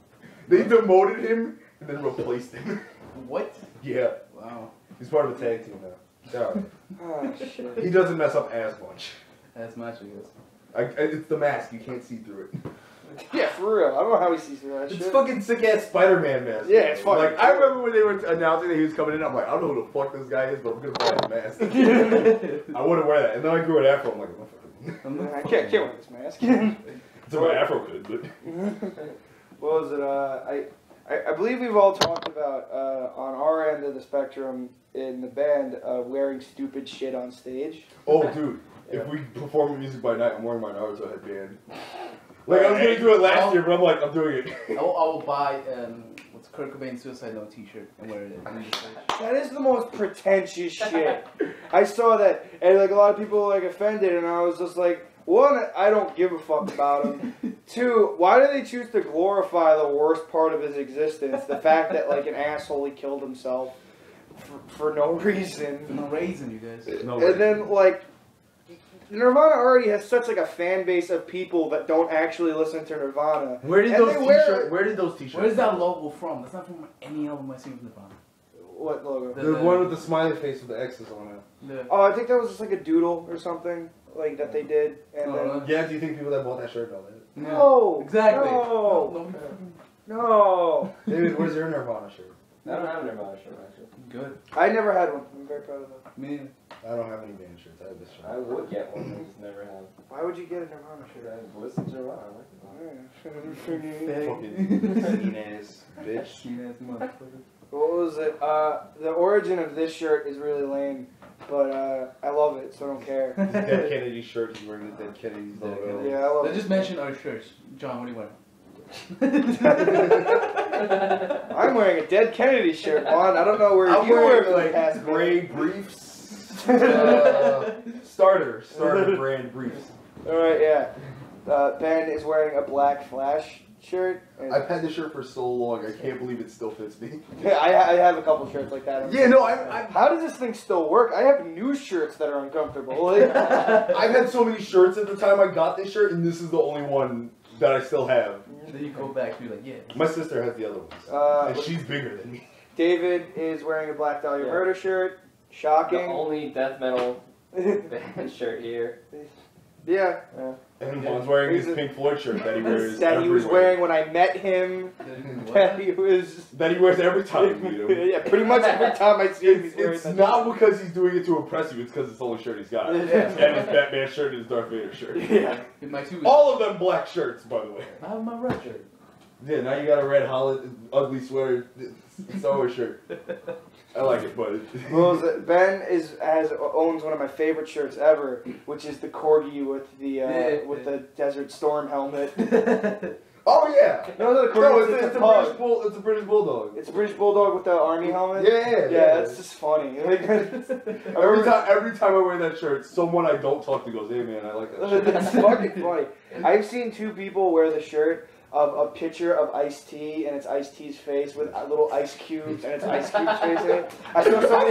Speaker 5: They demoted him and then replaced him.
Speaker 6: What?
Speaker 5: Yeah.
Speaker 6: Wow.
Speaker 5: He's part of the tag team now. Yeah.
Speaker 4: Oh shit.
Speaker 5: He doesn't mess up as much.
Speaker 6: That's much, I guess.
Speaker 5: It's the mask. You can't see through it.
Speaker 4: Yeah, for real. I don't know how he sees through that
Speaker 5: It's
Speaker 4: shit.
Speaker 5: fucking sick ass Spider-Man mask.
Speaker 4: Yeah, it's fucking
Speaker 5: like I remember when they were announcing that he was coming in. I'm like, I don't know who the fuck this guy is, but I'm gonna buy his mask. I wouldn't wear that, and then I grew an afro. I'm like, I'm not fucking.
Speaker 4: I can't wear this mask.
Speaker 5: So my afro could, but.
Speaker 4: What was it? I believe we've all talked about on our end of the spectrum in the band wearing stupid shit on stage.
Speaker 5: Oh, dude. If we perform music by night, I'm wearing my Naruto headband. Like, I was going to do it last year, but I'm like, I'm doing it.
Speaker 6: I will buy, what's Kurt Cobain's Suicide Note t-shirt and wear it.
Speaker 4: That is the most pretentious shit. I saw that, and like a lot of people were like offended, and I was just like, one, I don't give a fuck about him. Two, why do they choose to glorify the worst part of his existence? The fact that like an asshole he killed himself for no reason.
Speaker 6: For no reason, you guys.
Speaker 5: No
Speaker 4: and then like Nirvana already has such like a fan base of people that don't actually listen to Nirvana.
Speaker 5: Where did
Speaker 4: And
Speaker 5: those
Speaker 4: they wear-
Speaker 5: t-shirts? Where did those t-shirts?
Speaker 6: Where's that logo from? That's not from any album I've seen with Nirvana.
Speaker 4: What logo?
Speaker 5: The one with the smiley face with the X's on it.
Speaker 4: Oh, I think that was just like a doodle or something like that they did. And then
Speaker 5: Yeah, do you think people that bought that shirt know that?
Speaker 4: no,
Speaker 6: Exactly.
Speaker 4: no, no.
Speaker 5: David, where's your Nirvana shirt?
Speaker 8: I don't have an Nirvana shirt, actually.
Speaker 6: Good.
Speaker 4: I never had one. I'm very proud of that.
Speaker 6: Me neither.
Speaker 5: I don't have any band shirts. I have this shirt.
Speaker 8: I would get one, I just never have.
Speaker 4: Why would you get a Nirvana shirt?
Speaker 8: I listen to Nirvana, I like it.
Speaker 5: Fucking mean ass bitch.
Speaker 4: What was it? The origin of this shirt is really lame, but I love it, so I don't care.
Speaker 5: Dead Kennedy shirt. He's wearing the Dead Kennedy's logo.
Speaker 4: Yeah, I love
Speaker 6: Let's
Speaker 4: it.
Speaker 6: just mention our shirts. John, what do you wear?
Speaker 4: I'm wearing a Dead Kennedy shirt, Juan. I don't know where
Speaker 5: I'm
Speaker 4: you were
Speaker 5: wearing
Speaker 4: for the
Speaker 5: like
Speaker 4: past
Speaker 5: gray briefs. Starter brand briefs.
Speaker 4: Alright, yeah. Ben is wearing a Black Flash shirt. And
Speaker 5: I've had this shirt for so long. I can't believe it still fits me.
Speaker 4: I have a couple shirts like that.
Speaker 5: Yeah, no, I've
Speaker 4: How does this thing still work? I have new shirts that are uncomfortable. Like,
Speaker 5: I've had so many shirts at the time I got this shirt, and this is the only one that I still have.
Speaker 6: Then you go back and be like, yeah.
Speaker 5: My sister has the other ones, and she's bigger than me.
Speaker 4: David is wearing a Black Dahlia
Speaker 8: Yeah.
Speaker 4: Murder shirt.
Speaker 8: The
Speaker 4: Shocking.
Speaker 8: only death metal band shirt here.
Speaker 4: Yeah.
Speaker 5: And Juan's wearing his Pink Floyd shirt that he wears
Speaker 4: That he was
Speaker 5: everywhere.
Speaker 4: wearing when I met him. That he was.
Speaker 5: That he wears every time you meet him.
Speaker 4: Yeah, pretty much every time I see him, he's wearing
Speaker 5: It's
Speaker 4: that.
Speaker 5: not because he's doing it to impress you, it's because it's the only shirt he's got.
Speaker 4: Yeah.
Speaker 5: And his Batman shirt and his Darth Vader shirt.
Speaker 4: Yeah.
Speaker 6: My two
Speaker 5: All of them black shirts, by the way.
Speaker 6: I have my red shirt.
Speaker 5: Yeah, now you got a red ugly sweater Star Wars shirt. I like it, but
Speaker 4: Well, Ben owns one of my favorite shirts ever, which is the corgi with the Desert Storm helmet.
Speaker 5: oh yeah,
Speaker 4: No, it's not a
Speaker 5: no,
Speaker 4: corgi.
Speaker 5: it's a British bulldog.
Speaker 4: It's a British bulldog with the army helmet.
Speaker 5: Yeah.
Speaker 4: That's just funny.
Speaker 5: Every time I wear that shirt, someone I don't talk to goes, "Hey man, I like that shirt."
Speaker 4: It's fucking funny. I've seen two people wear the shirt of a picture of Ice-T, and it's Ice-T's face with little ice cubes, and it's Ice Cube's face in it. I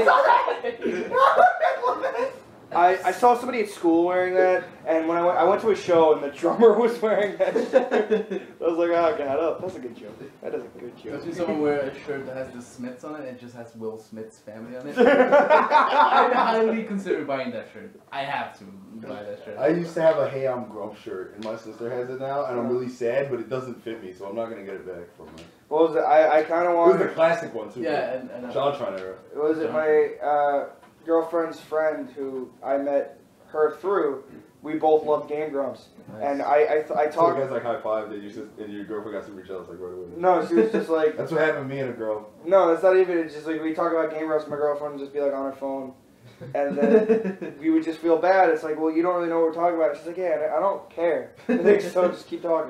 Speaker 4: saw somebody at school wearing that, and when I went to a show, and the drummer was wearing that shirt, I was like, oh god, that's a good joke. That is a good
Speaker 6: I've
Speaker 4: joke.
Speaker 6: seen someone wear a shirt that has the Smiths on it and it just has Will Smith's family on it. I highly consider buying that shirt. I have to buy that shirt.
Speaker 5: I used to have a "Hey, I'm Grump" shirt, and my sister has it now, and I'm really sad, but it doesn't fit me, so I'm not gonna get it back from her.
Speaker 4: What was it? I kind of
Speaker 5: It was
Speaker 4: wanted.
Speaker 5: the classic one too.
Speaker 6: Yeah, and
Speaker 5: Jontron era.
Speaker 4: Was it my girlfriend's friend who I met her through? We both loved Game Grumps, and I
Speaker 5: So you
Speaker 4: talked.
Speaker 5: guys like high five, and your girlfriend got super jealous like right away.
Speaker 4: No, she was just like,
Speaker 5: That's what happened to me and a girl.
Speaker 4: no, that's not even. It's just like we talk about Game Grumps. My girlfriend would just be like on her phone, and then we would just feel bad. It's like, well, you don't really know what we're talking about. She's like, yeah, I don't care. Like, so just keep talking.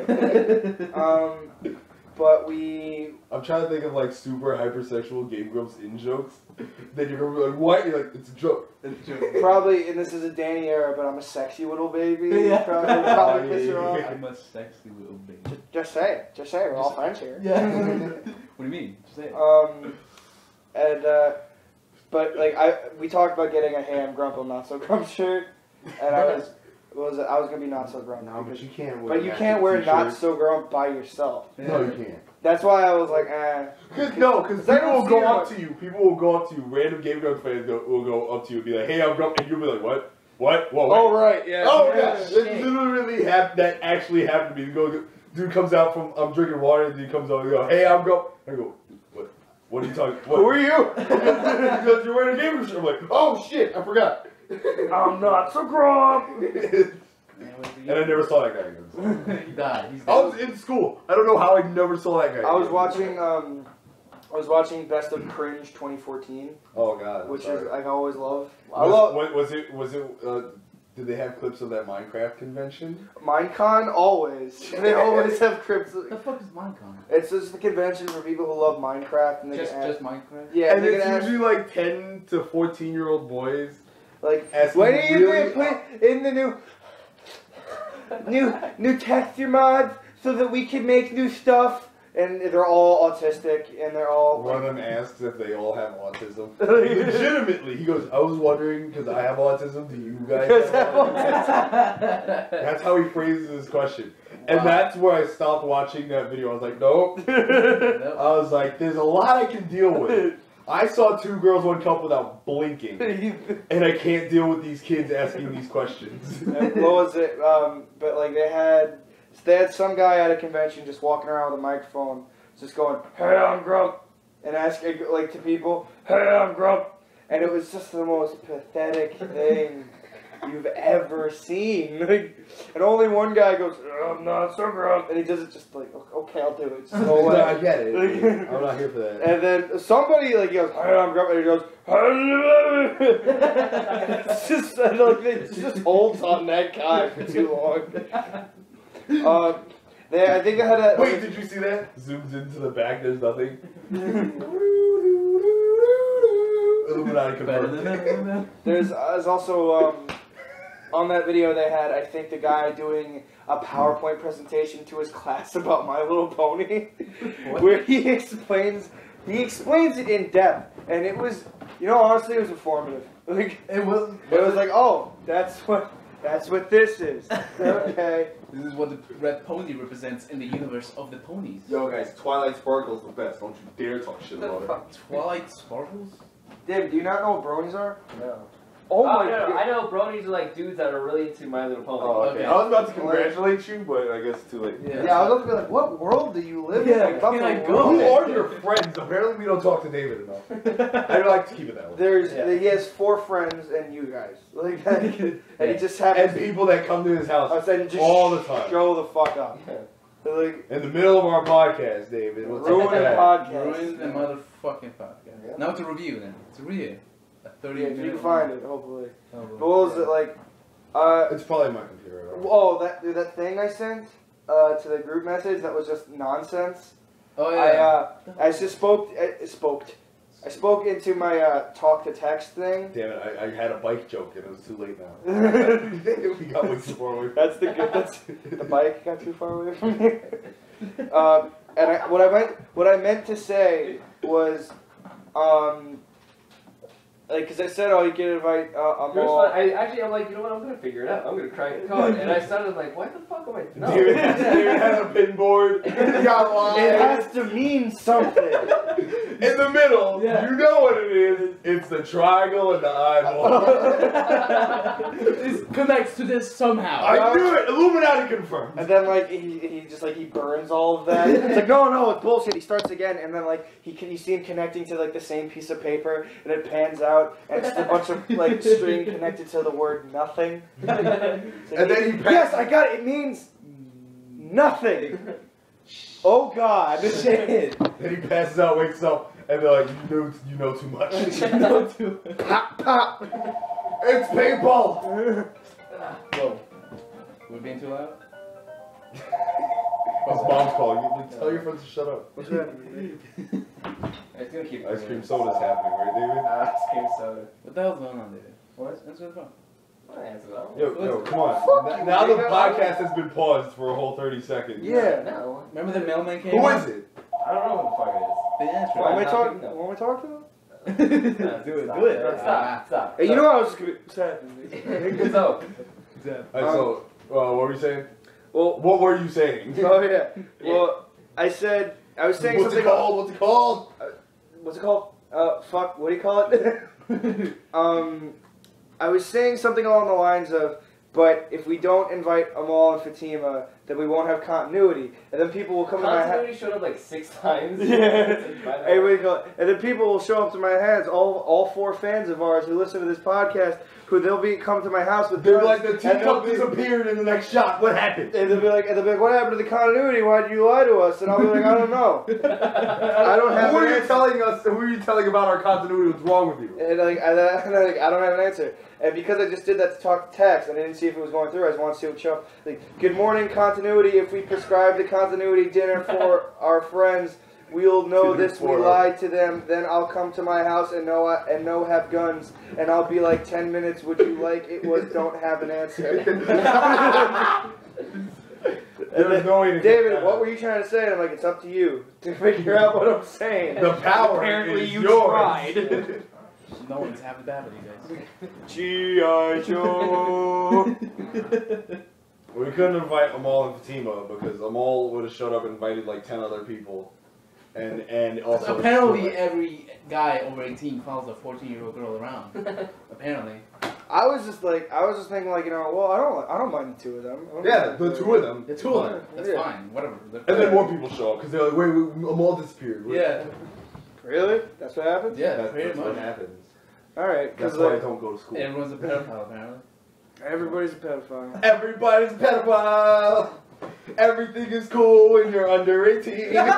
Speaker 4: But
Speaker 5: I'm trying to think of like super hypersexual Game Grumps in jokes. Then you're gonna be like, what? You're like, it's a joke.
Speaker 4: probably, and this is a Danny era, but I'm a sexy little baby.
Speaker 6: Yeah.
Speaker 4: Probably piss her off.
Speaker 6: I'm a sexy little baby.
Speaker 4: Just say it. Just say it. We're all friends here.
Speaker 6: Yeah. What do you mean? Just say it.
Speaker 4: But like we talked about getting a ham grump or not so grump shirt, and I was gonna be not so grump.
Speaker 5: No, but you can't wear.
Speaker 4: But you can't wear not so grump by yourself.
Speaker 5: No, you can't.
Speaker 4: That's why I was like, eh.
Speaker 5: Because
Speaker 4: I
Speaker 5: people
Speaker 4: don't
Speaker 5: will go
Speaker 4: see
Speaker 5: up to you. People will go up to you. Random Game of Thrones fans will go up to you and be like, "Hey, I'm Grump," and you'll be like, "What? What? Whoa, wait."
Speaker 4: Oh right, yeah.
Speaker 5: Oh
Speaker 4: yeah.
Speaker 5: yeah, that literally that actually happened to me. Dude comes out from I'm drinking water, and dude comes out and go, "Hey, I'm Grump." I go, "What? What are you talking? What?
Speaker 4: Who are you?
Speaker 5: Because you're wearing a Game of Thrones shirt." I'm like, "Oh shit, I forgot."
Speaker 4: I'm not so Grump.
Speaker 5: And I never saw that guy again.
Speaker 6: He died. He's
Speaker 5: I was in school. I don't know how I never saw that guy.
Speaker 4: I was watching Best of Cringe 2014,
Speaker 5: Oh god.
Speaker 4: which
Speaker 5: sorry.
Speaker 4: is like I always love.
Speaker 5: Was it? Did they have clips of that Minecraft convention?
Speaker 4: Minecon always. They always have clips.
Speaker 6: What the fuck is Minecon?
Speaker 4: It's just the convention for people who love Minecraft and they
Speaker 6: Just
Speaker 4: can ask,
Speaker 6: Minecraft?
Speaker 4: yeah,
Speaker 5: And
Speaker 4: they
Speaker 5: it's
Speaker 4: can ask,
Speaker 5: usually like 10 to 14-year-old boys.
Speaker 4: like,
Speaker 5: asking
Speaker 4: when are you
Speaker 5: really-
Speaker 4: gonna put in the new texture mods so that we can make new stuff? And they're all autistic and they're all
Speaker 5: One of them asks if they all have autism. Legitimately, he goes, "I was wondering because I have autism. Do you guys have autism?" That's how he phrases his question, and that's where I stopped watching that video. I was like, "Nope." I was like, "There's a lot I can deal with." I saw 2 girls, 1 cup without blinking, and I can't deal with these kids asking these questions.
Speaker 4: What was it? But like they had some guy at a convention just walking around with a microphone, just going, "Hey, I'm Grump," and asking like to people, "Hey, I'm Grump," and it was just the most pathetic thing you've ever seen. Like, and only one guy goes, "I'm not so Grump," and he does it just like, "Okay, I'll do it." Just no way.
Speaker 5: I get it. I'm not here for that.
Speaker 4: And then somebody like goes, "Hey, I'm Grump," and he goes, it's just like it just holds on that guy for too long. I think I had a.
Speaker 5: Wait, did you see that? Zooms into the back. There's nothing. Illuminati confirmed.
Speaker 4: There's also on that video they had, I think, the guy doing a PowerPoint presentation to his class about My Little Pony, where he explains it in depth, and it was, honestly, it was informative. Like
Speaker 6: It was
Speaker 4: like, oh, that's what this is. Okay.
Speaker 6: This is what the red pony represents in the universe of the ponies.
Speaker 5: Yo, guys, Twilight Sparkle's the best. Don't you dare talk shit about it.
Speaker 6: Twilight Sparkles?
Speaker 4: Dave, do you not know what bronies are?
Speaker 8: No.
Speaker 4: Oh my
Speaker 8: no,
Speaker 4: god.
Speaker 8: I know bronies are like dudes that are really into My Little Pony.
Speaker 5: Oh, okay.
Speaker 6: Okay.
Speaker 5: I was about to congratulate you, but I guess it's too late.
Speaker 4: Yeah, I was about to be like, what world do you live in?
Speaker 6: Yeah,
Speaker 4: Like, that's
Speaker 6: can
Speaker 4: a
Speaker 6: I go?
Speaker 4: world.
Speaker 5: Who are your friends? Apparently we don't talk to David enough. I'd like to keep it that way.
Speaker 4: He has 4 friends and you guys. Like, and he just happens
Speaker 5: And people that come to his house
Speaker 4: and just
Speaker 5: all the time.
Speaker 4: show the fuck up. Like,
Speaker 5: In the middle of our podcast, David. What's
Speaker 4: ruin the
Speaker 5: that?
Speaker 4: podcast.
Speaker 6: Ruin the motherfucking podcast.
Speaker 4: Yeah.
Speaker 6: Now to review then. It's a review. A 30
Speaker 4: Yeah, if
Speaker 6: minute
Speaker 4: you can find it, hopefully.
Speaker 6: Oh,
Speaker 4: But what was it like?
Speaker 5: It's probably my computer.
Speaker 4: Oh, that thing I sent to the group message that was just nonsense.
Speaker 6: Oh yeah.
Speaker 4: I spoke into my talk to text thing.
Speaker 5: Damn it, I had a bike joke and it was too late now. We got way too far away.
Speaker 4: That's the bike got too far away from me. And what I meant to say was, like, cause I said, oh, you can invite
Speaker 8: It was fun. I'm like, you know what? I'm gonna figure it out. I'm gonna crack the code. And I started like, why the fuck am I? No.
Speaker 5: David has a pin board. He got
Speaker 4: it
Speaker 5: lines.
Speaker 4: has to mean something.
Speaker 5: In the middle,
Speaker 6: Yeah.
Speaker 5: you know what it is. It's the triangle and the eyeball.
Speaker 6: This connects to this somehow.
Speaker 5: I knew it. Illuminati confirmed.
Speaker 4: And then like he just like he burns all of that. It's like no, it's bullshit. He starts again, and then like you see him connecting to like the same piece of paper, and it pans out, and it's just a bunch of like string connected to the word nothing.
Speaker 5: And then he
Speaker 4: yes, I got it. It means nothing. Oh God, shit.
Speaker 5: Then he passes out, wakes up, and they're like, you know too much.
Speaker 4: Pop, pop.
Speaker 5: It's paintball.
Speaker 6: Whoa. We're being too loud?
Speaker 5: His mom's calling. You tell your friends to shut up.
Speaker 8: It's gonna keep
Speaker 5: Ice cream soda's happening, right, David?
Speaker 8: Ice cream soda.
Speaker 6: What the hell's going on, David?
Speaker 8: What?
Speaker 6: Answer the phone.
Speaker 8: I'll answer that.
Speaker 5: Yo, come on. Now the podcast has been paused for a whole 30 seconds.
Speaker 4: Yeah.
Speaker 8: No.
Speaker 6: Remember the mailman came?
Speaker 5: Who is it?
Speaker 8: I don't know what the fuck it is.
Speaker 6: The answer.
Speaker 4: Want me
Speaker 8: Not
Speaker 4: talk?
Speaker 8: picking up.
Speaker 4: Want me talk to him?
Speaker 6: Do it.
Speaker 8: Stop.
Speaker 4: Hey, you know what I was just gonna say.
Speaker 8: So,
Speaker 5: So, what were you saying?
Speaker 4: Well,
Speaker 5: What were you saying?
Speaker 4: oh yeah. Well, I said I was saying
Speaker 5: What's
Speaker 4: something.
Speaker 5: it called? What's it called?
Speaker 4: What's it called? Fuck. What do you call it? I was saying something along the lines of, but if we don't invite Amal and Fatima, then we won't have continuity, and then people will come to my house.
Speaker 8: Continuity showed up like 6 times.
Speaker 4: Yeah. And then people will show up to my house. All 4 fans of ours who listen to this podcast, who they'll come to my house with.
Speaker 5: They're
Speaker 4: guns,
Speaker 5: like the teacup disappeared in the next shot. What happened?
Speaker 4: And they'll be like, what happened to the continuity? Why did you lie to us? And I'll be like, I don't know. I don't have.
Speaker 5: Who are you telling us? Who are you telling about our continuity? What's wrong with you?
Speaker 4: And I don't have an answer. And because I just did that to talk to text, and I didn't see if it was going through. I just wanted to see what show. Like, good morning, continuity. If we prescribe the continuity dinner for our friends, we'll know this. We lied to them. Then I'll come to my house and know have guns, and I'll be like 10 minutes. Would you like it? Was don't have an answer.
Speaker 5: There's no way to
Speaker 4: David, what were you trying to say? And I'm like, it's up to you to figure out what I'm saying.
Speaker 5: The power
Speaker 8: Apparently
Speaker 5: is
Speaker 8: you
Speaker 5: yours.
Speaker 8: tried.
Speaker 6: No one's half the battle, you guys.
Speaker 4: G.I. Joe.
Speaker 5: We couldn't invite Amal and Fatima because Amal would have showed up and invited like 10 other people. And also
Speaker 6: Apparently every guy over 18 follows a 14-year-old girl around. Apparently.
Speaker 4: I was just thinking like, well, I don't mind the 2 of them.
Speaker 5: Yeah, the 2 of them.
Speaker 6: The 2 of them. That's fine. Whatever.
Speaker 5: And then more people show up because they're like, wait, Amal disappeared.
Speaker 6: Yeah.
Speaker 4: Really? That's what happens?
Speaker 6: Yeah,
Speaker 5: That's what happens.
Speaker 4: Alright.
Speaker 5: That's why I don't go to school.
Speaker 6: Everyone's a pedophile, apparently.
Speaker 4: Everybody's a pedophile.
Speaker 5: Everybody's a pedophile. Everything is cool when you're under 18. You didn't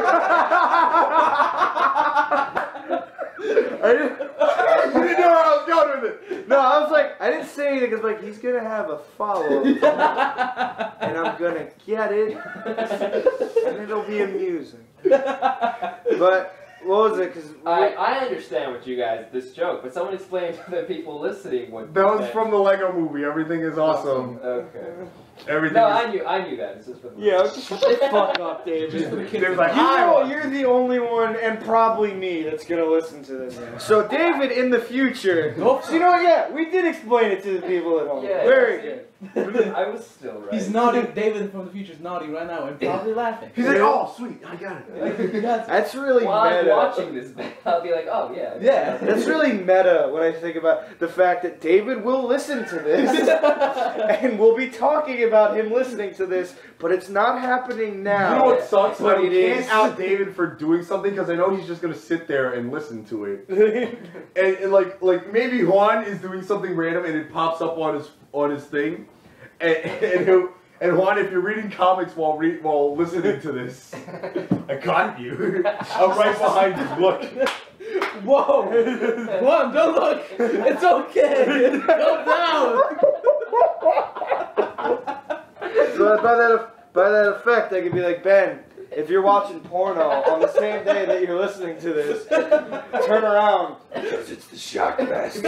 Speaker 5: know where I was going with it.
Speaker 4: No, I was like, I didn't say anything because like he's gonna have a follow-up, and I'm gonna get it, and it'll be amusing. But what was it? Because
Speaker 8: I understand what you guys this joke, but someone explained to the people listening what
Speaker 5: That was from the Lego movie. Everything is awesome.
Speaker 8: Okay.
Speaker 5: Everything.
Speaker 8: No,
Speaker 5: is...
Speaker 8: I knew that. This is for the
Speaker 4: shut the fuck up, David.
Speaker 5: There's like,
Speaker 4: You're the only one, and probably me, that's gonna listen to this. So, David, in the future. So you know what? Yeah, we did explain it to the people at home.
Speaker 8: Yeah,
Speaker 4: Very good.
Speaker 8: I was still right.
Speaker 6: He's naughty. David from the future is naughty right now and probably laughing.
Speaker 5: He's like, oh, sweet, I got it.
Speaker 4: That's really
Speaker 8: While I'm
Speaker 4: meta.
Speaker 8: watching this, I'll be like, oh yeah.
Speaker 6: Yeah.
Speaker 4: That's really meta when I think about the fact that David will listen to this, and we'll be talking about him listening to this, but it's not happening now.
Speaker 5: You know what sucks?
Speaker 4: But
Speaker 5: I
Speaker 4: it
Speaker 5: can't
Speaker 4: is.
Speaker 5: out David for doing something because I know he's just gonna sit there and listen to it. and like maybe Juan is doing something random and it pops up on his thing, and Juan, if you're reading comics while listening to this, I got you. I'm right behind you. Look.
Speaker 6: Whoa! Juan, don't look! It's okay! Go down!
Speaker 4: So by that effect, I could be like, Ben, if you're watching porno on the same day that you're listening to this, turn around. Because it's the Shockmaster.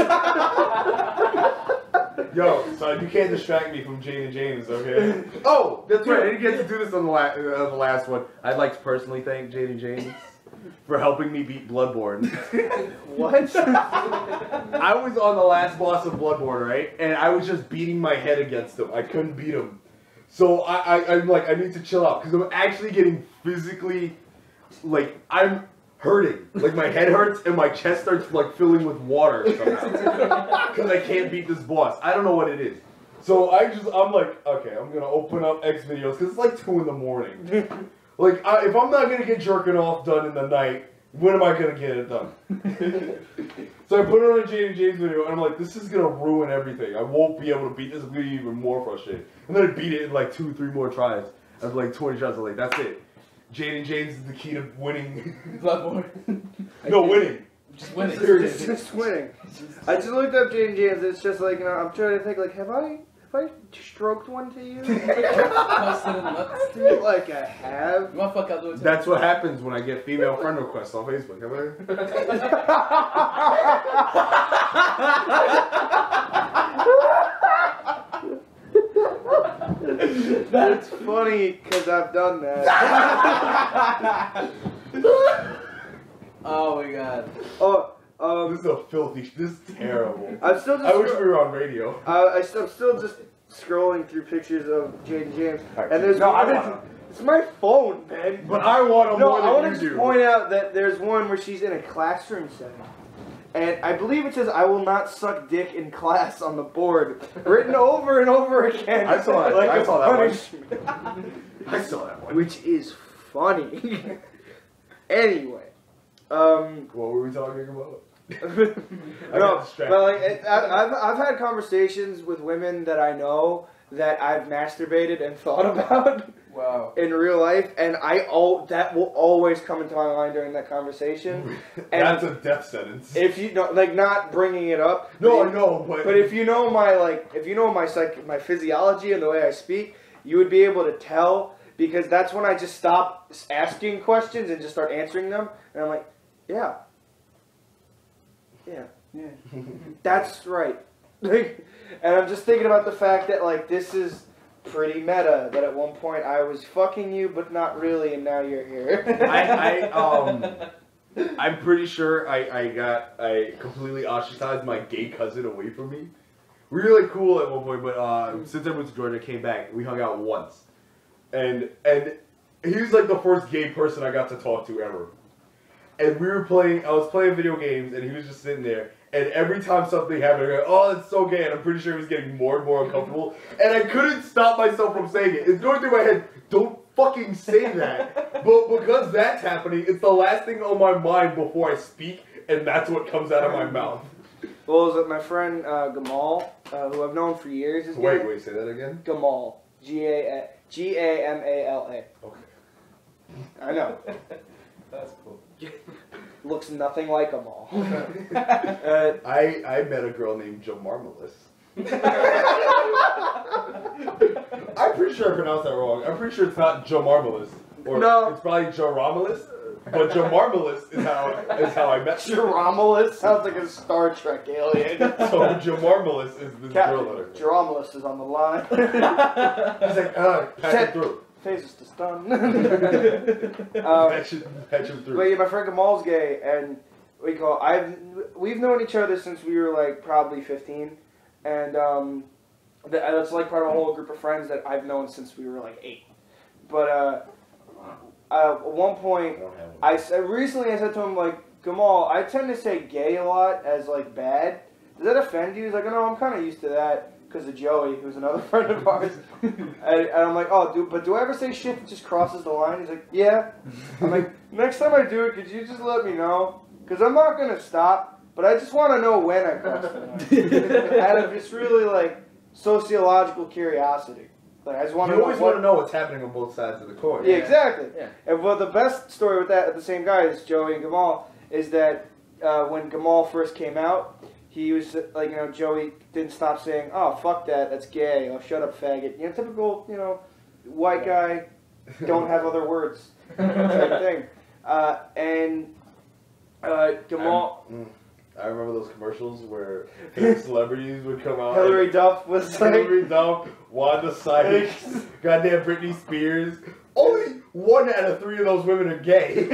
Speaker 5: Yo, son, you can't distract me from Jane and James, okay? Oh, that's right. I didn't get to do this on the last one. I'd like to personally thank Jane and James for helping me beat Bloodborne.
Speaker 4: What?
Speaker 5: I was on the last boss of Bloodborne, right? And I was just beating my head against him. I couldn't beat him. So I'm like, I need to chill out because I'm actually getting physically, like, I'm hurting. Like, my head hurts and my chest starts, like, filling with water somehow. Because I can't beat this boss. I don't know what it is. So I'm like, okay, I'm going to open up X videos because it's like 2 in the morning. Like, if I'm not going to get jerking off done in the night, when am I going to get it done? So I put it on a Jane and James video, and I'm like, this is going to ruin everything. I won't be able to beat this. I'm going to be even more frustrated. And then I beat it in like 2-3 more tries. I was like 20 shots. I was like, that's it. Jane and James is the key to winning.
Speaker 6: Bloodborne.
Speaker 5: No, winning.
Speaker 6: Just winning.
Speaker 4: Just winning. I just looked up Jane and James. It's just like, I'm trying to think, like, have I stroked one to you? Like I have.
Speaker 6: You want to fuck out the
Speaker 5: That's what happens when I get female friend requests on Facebook. Have
Speaker 4: That's funny because I've done that.
Speaker 6: Oh my god.
Speaker 5: This is a filthy. This is terrible.
Speaker 4: I'm still just
Speaker 5: I wish we were on radio.
Speaker 4: I'm still just scrolling through pictures of Jade and James, and there's It's my phone, Ben.
Speaker 5: But I want them more
Speaker 4: I want
Speaker 5: than
Speaker 4: to
Speaker 5: you
Speaker 4: just
Speaker 5: do.
Speaker 4: point out that there's one where she's in a classroom setting. And I believe it says, "I will not suck dick in class" on the board, written over and over again.
Speaker 5: I saw that.
Speaker 4: Like
Speaker 5: I
Speaker 4: a
Speaker 5: saw that one.
Speaker 4: punishment.
Speaker 5: I saw that one.
Speaker 4: Which is funny. Anyway.
Speaker 5: What were we talking about? I got distracted.
Speaker 4: But like, I've had conversations with women that I know that I've masturbated and thought about.
Speaker 6: Wow.
Speaker 4: In real life, and that will always come into my mind during that conversation. And
Speaker 5: That's a death sentence.
Speaker 4: if you know, like, not bringing it up.
Speaker 5: No, I know,
Speaker 4: but if you know my physiology and the way I speak, you would be able to tell, because that's when I just stop asking questions and just start answering them, and I'm like, yeah, that's right. And I'm just thinking about the fact that, like, this is pretty meta, that at one point I was fucking you, but not really, and now you're here.
Speaker 5: I'm pretty sure I completely ostracized my gay cousin away from me. We were like cool at one point, but since I moved to Georgia, I came back. We hung out once, and he was like the first gay person I got to talk to ever. And I was playing video games, and he was just sitting there. And every time something happened, I go, "Oh, that's so gay," and I'm pretty sure he was getting more and more uncomfortable. And I couldn't stop myself from saying it. It's going through my head, don't fucking say that. But because that's happening, it's the last thing on my mind before I speak, and that's what comes out of my mouth.
Speaker 4: Well, is it my friend Gamal, who I've known for years, is gay?
Speaker 5: Wait, say that again?
Speaker 4: Gamal. Gamala.
Speaker 5: Okay.
Speaker 4: I know.
Speaker 6: That's cool.
Speaker 4: Looks nothing like Gamal.
Speaker 5: I met a girl named Jamarmalis. I'm pretty sure I pronounced that wrong. I'm pretty sure it's not Jamarmalis. Or
Speaker 4: No.
Speaker 5: It's probably Jaromalis. But Jamarmalis is how I met her.
Speaker 4: Jaromalis sounds like a Star Trek alien.
Speaker 5: So Jamarmalis is this girl that I met.
Speaker 4: Jaromalis is on the line.
Speaker 5: He's like, patch him through.
Speaker 4: Phases to stun.
Speaker 5: Patch him through.
Speaker 4: But yeah, my friend Gamal's gay, and we've known each other since we were like probably 15, and that's like part of a whole group of friends that I've known since we were like 8. But at one point, recently I said to him, like, "Gamal, I tend to say gay a lot as like bad. Does that offend you?" He's like, "Oh, no, I'm kind of used to that." Because of Joey, who's another friend of ours. And I'm like, "Oh, do I ever say shit that just crosses the line?" He's like, "Yeah." I'm like, "Next time I do it, could you just let me know? Because I'm not going to stop, but I just want to know when I cross the line." Out of just really, like, sociological curiosity. Like, I just want to know.
Speaker 5: You always want to know what's happening on both sides of the coin.
Speaker 4: Yeah, exactly.
Speaker 6: Yeah.
Speaker 4: And well, the best story with that, the same guys, Joey and Gamal, is that when Gamal first came out, he was like, Joey didn't stop saying, "Oh, fuck that, that's gay," or "Shut up, faggot." Typical, white guy, don't have other words type thing. And Gamal...
Speaker 5: I remember those commercials where celebrities would come out.
Speaker 4: Hillary Duff was like...
Speaker 5: Hillary Duff, Wanda Sykes, goddamn Britney Spears. Only 1 out of 3 of those women are gay.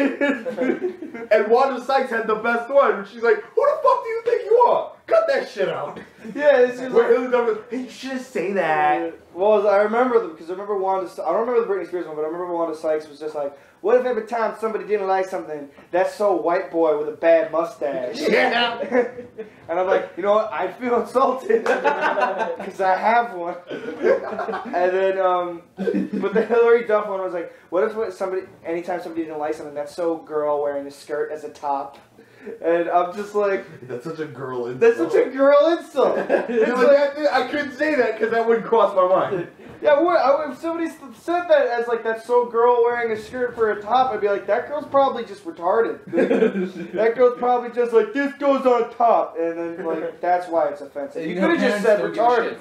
Speaker 5: And Wanda Sykes had the best one. She's like, "Who the fuck do you think you are? Cut that shit out."
Speaker 4: Yeah, it's just
Speaker 5: Where Hillary Duff goes, "Hey, you shouldn't say that."
Speaker 4: Well, I remember them, because I remember I don't remember the Britney Spears one, but I remember Wanda Sykes was just like, "What if every time somebody didn't like something, that's so white boy with a bad mustache?"
Speaker 5: Yeah.
Speaker 4: And I'm like, you know what? I feel insulted because I have one. And then, but the Hillary Duff one was like, "What if anytime somebody didn't like something, that's so girl wearing a skirt as a top?" And I'm just like,
Speaker 5: That's such a girl insult.
Speaker 4: that's such a girl insult. It's like,
Speaker 5: I couldn't say that because that wouldn't cross my mind.
Speaker 4: yeah, if somebody said that as like, "That's so girl wearing a skirt for a top," I'd be like, that girl's probably just retarded. That girl's probably just like, "This goes on top," and then like, that's why it's offensive. You could have just said retarded.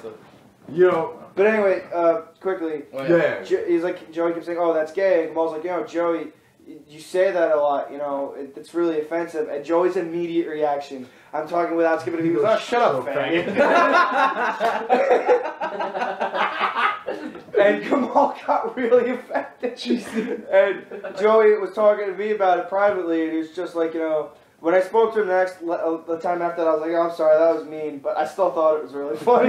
Speaker 4: But anyway, quickly,
Speaker 5: Yeah.
Speaker 4: He's like, Joey keeps saying, "Oh, that's gay," and Gamal's like, "Joey, you say that a lot, it's really offensive." And Joey's immediate reaction, I'm talking without skipping a beat, he goes, "Oh, shut up, faggot." And Gamal got really offended. And Joey was talking to me about it privately, and he was just like, When I spoke to him the time after that, I was like, oh, I'm sorry, that was mean, but I still thought it was really funny.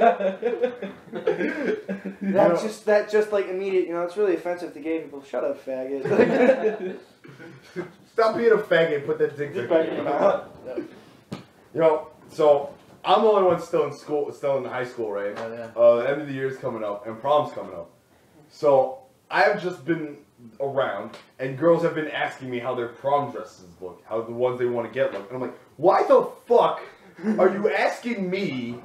Speaker 4: that just like immediate, it's really offensive to gay people. Shut up, faggot.
Speaker 5: Stop being a faggot and put that dick back in your mouth.
Speaker 6: Yeah.
Speaker 5: So I'm the only one still in school, still in high school, right?
Speaker 6: Oh, yeah.
Speaker 5: The end of the year is coming up, and prom's coming up. So I've just been around, and girls have been asking me how their prom dresses look, how the ones they want to get look. And I'm like, why the fuck are you asking me?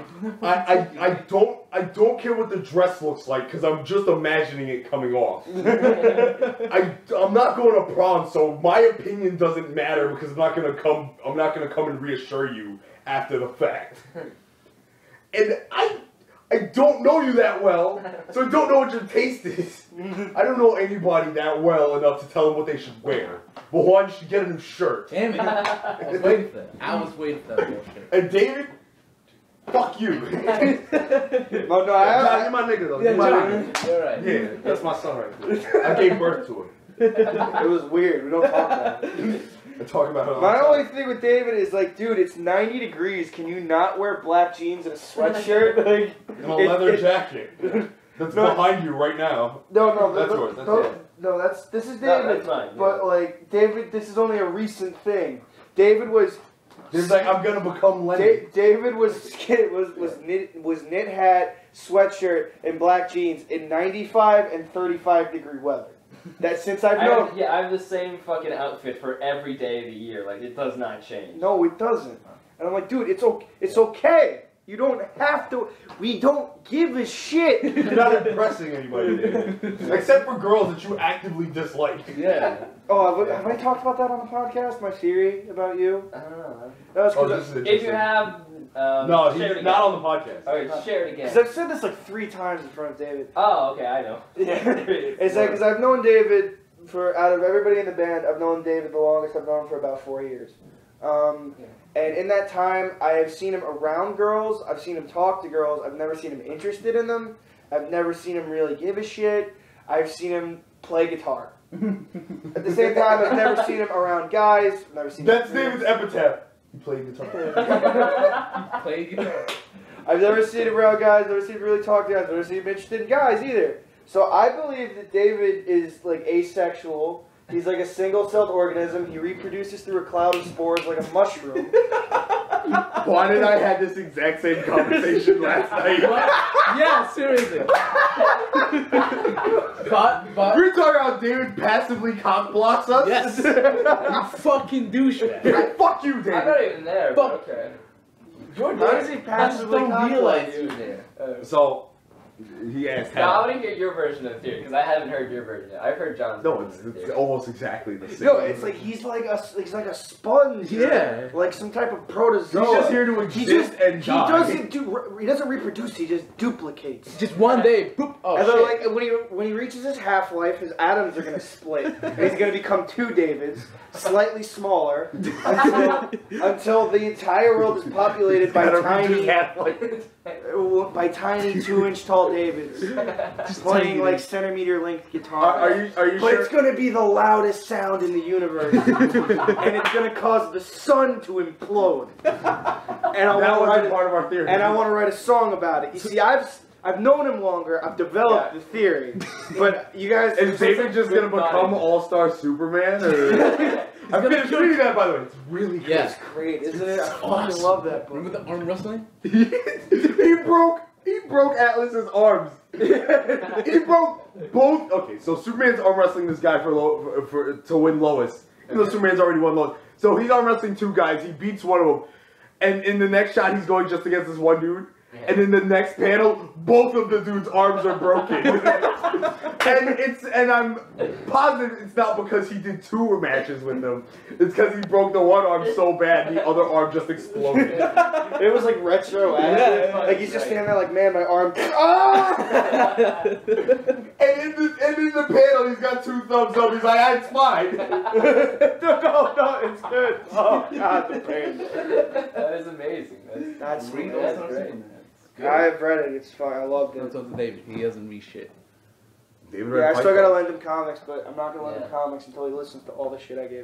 Speaker 5: I don't care what the dress looks like because I'm just imagining it coming off. I'm not going to prom, so my opinion doesn't matter because I'm not gonna come and reassure you after the fact. And I don't know you that well, so I don't know what your taste is. I don't know anybody that well enough to tell them what they should wear. But Juan, you should get a new shirt.
Speaker 6: Damn it. I was waiting for that. I was waiting for that bullshit.
Speaker 5: And David, fuck you.
Speaker 4: No,
Speaker 5: You're my nigga though. You're my nigga.
Speaker 6: You're right.
Speaker 5: Yeah, that's my son right there. I gave birth to him.
Speaker 4: It was weird. We don't talk about it.
Speaker 5: I talk about it all
Speaker 4: My
Speaker 5: the time.
Speaker 4: only thing with David is like, dude, it's 90 degrees. Can you not wear black jeans and a sweatshirt? Like,
Speaker 5: And a leather jacket. That's behind you right now.
Speaker 4: No,
Speaker 5: That's yours. That's yours.
Speaker 4: No, this is David.
Speaker 8: No, that's mine, yeah.
Speaker 4: But like, David, this is only a recent thing. David was.
Speaker 5: He's like, I'm gonna become Lenny.
Speaker 4: David was knit hat, sweatshirt, and black jeans in 95 and 35 degree weather. That since I've known.
Speaker 8: I have the same fucking outfit for every day of the year. Like, it does not change.
Speaker 4: No, it doesn't. And I'm like, dude, it's okay. You don't have to. We don't give a shit.
Speaker 5: You're not impressing anybody, David. Except for girls that you actively dislike.
Speaker 6: Yeah.
Speaker 4: Oh, have I talked about that on the podcast? My theory about you?
Speaker 8: I don't know.
Speaker 4: That was
Speaker 5: Oh,
Speaker 4: because
Speaker 5: this is
Speaker 8: If you have,
Speaker 5: no,
Speaker 8: share it
Speaker 5: he's
Speaker 8: again.
Speaker 5: not on the podcast.
Speaker 8: Alright, share it again.
Speaker 4: I've said this like 3 times in front of David.
Speaker 8: Oh, okay, I know.
Speaker 4: Yeah. It's like, because I've known David out of everybody in the band, I've known David the longest. I've known him for about 4 years. And in that time, I have seen him around girls. I've seen him talk to girls. I've never seen him interested in them. I've never seen him really give a shit. I've seen him play guitar. At the same time, I've never seen him around guys. I've never seen
Speaker 5: That's
Speaker 4: him.
Speaker 5: David's epitaph. He played guitar.
Speaker 6: Play guitar.
Speaker 4: I've never seen him around guys. Never seen him really talk to guys. Never seen him interested in guys either. So I believe that David is like asexual. He's like a single-celled organism. He reproduces through a cloud of spores like a mushroom.
Speaker 5: Why did I have this exact same conversation last night?
Speaker 6: Yeah, seriously. but
Speaker 5: We're talking about David passively cock blocks us?
Speaker 6: yes. You fucking douchebag.
Speaker 5: Fuck you,
Speaker 8: I'm
Speaker 5: David.
Speaker 8: not even there, but okay.
Speaker 4: How does he
Speaker 6: I just
Speaker 4: passively
Speaker 6: don't realize
Speaker 4: cock-block
Speaker 6: you
Speaker 4: you?
Speaker 6: there.
Speaker 5: So, he asked
Speaker 8: Now, I
Speaker 5: how.
Speaker 8: want to hear your version of the theory, because I haven't heard your version yet. I've heard John's
Speaker 5: No,
Speaker 8: version of the
Speaker 5: it's
Speaker 8: theory.
Speaker 5: almost exactly the same.
Speaker 4: No, it's like he's like a sponge.
Speaker 6: Yeah.
Speaker 4: Like some type of protozoa.
Speaker 5: He's just here to exist and die.
Speaker 4: He doesn't reproduce. He just duplicates.
Speaker 6: Just one day, boop. Oh
Speaker 4: and
Speaker 6: shit.
Speaker 4: then, like when he reaches his half-life, his atoms are gonna split, and he's gonna become 2 Davids, slightly smaller, until the entire world is populated by tiny 2-inch tall Davids, playing like centimeter length guitar.
Speaker 5: Are you
Speaker 4: But
Speaker 5: sure?
Speaker 4: it's gonna be the loudest sound in the universe, and it's gonna cause the sun to implode. And I
Speaker 5: That
Speaker 4: want to
Speaker 5: wasn't
Speaker 4: write
Speaker 5: part of our theory.
Speaker 4: and I want to write a song about it. You see, I've known him longer. I've developed the theory, but you guys.
Speaker 5: Is David just gonna become All-Star Superman? Or... I'm gonna reading that, by the way. It's really good.
Speaker 6: Yeah.
Speaker 4: It's great, isn't it? I fucking
Speaker 6: Awesome.
Speaker 4: love that book.
Speaker 6: Remember the arm wrestling?
Speaker 5: He broke Atlas's arms. He broke both. Okay, so Superman's arm wrestling this guy to win Lois. Even though Superman's already won Lois. So he's arm wrestling 2 guys. He beats one of them. And in the next shot, he's going just against this one dude. And in the next panel, both of the dude's arms are broken. and I'm positive it's not because he did 2 matches with them. It's because he broke the one arm so bad, the other arm just exploded.
Speaker 4: It was like retroactive. Like he's just standing there like, man, my arm. Ah!
Speaker 5: And in the panel, he's got 2 thumbs up. He's like, it's fine.
Speaker 4: No, it's good. Oh God, the pain.
Speaker 8: That is amazing.
Speaker 4: That's
Speaker 6: Read
Speaker 4: sweet.
Speaker 6: All-Star
Speaker 8: That's great.
Speaker 6: Superman. It's good.
Speaker 4: I've read it. It's fine. I loved
Speaker 6: Don't
Speaker 4: it.
Speaker 6: talk to David. He doesn't read shit.
Speaker 5: David
Speaker 4: Yeah, I
Speaker 5: read
Speaker 4: still
Speaker 5: Fight
Speaker 4: gotta
Speaker 5: Club.
Speaker 4: lend him comics, but I'm not gonna lend him
Speaker 8: Yeah.
Speaker 4: comics until he listens to all the shit I gave him.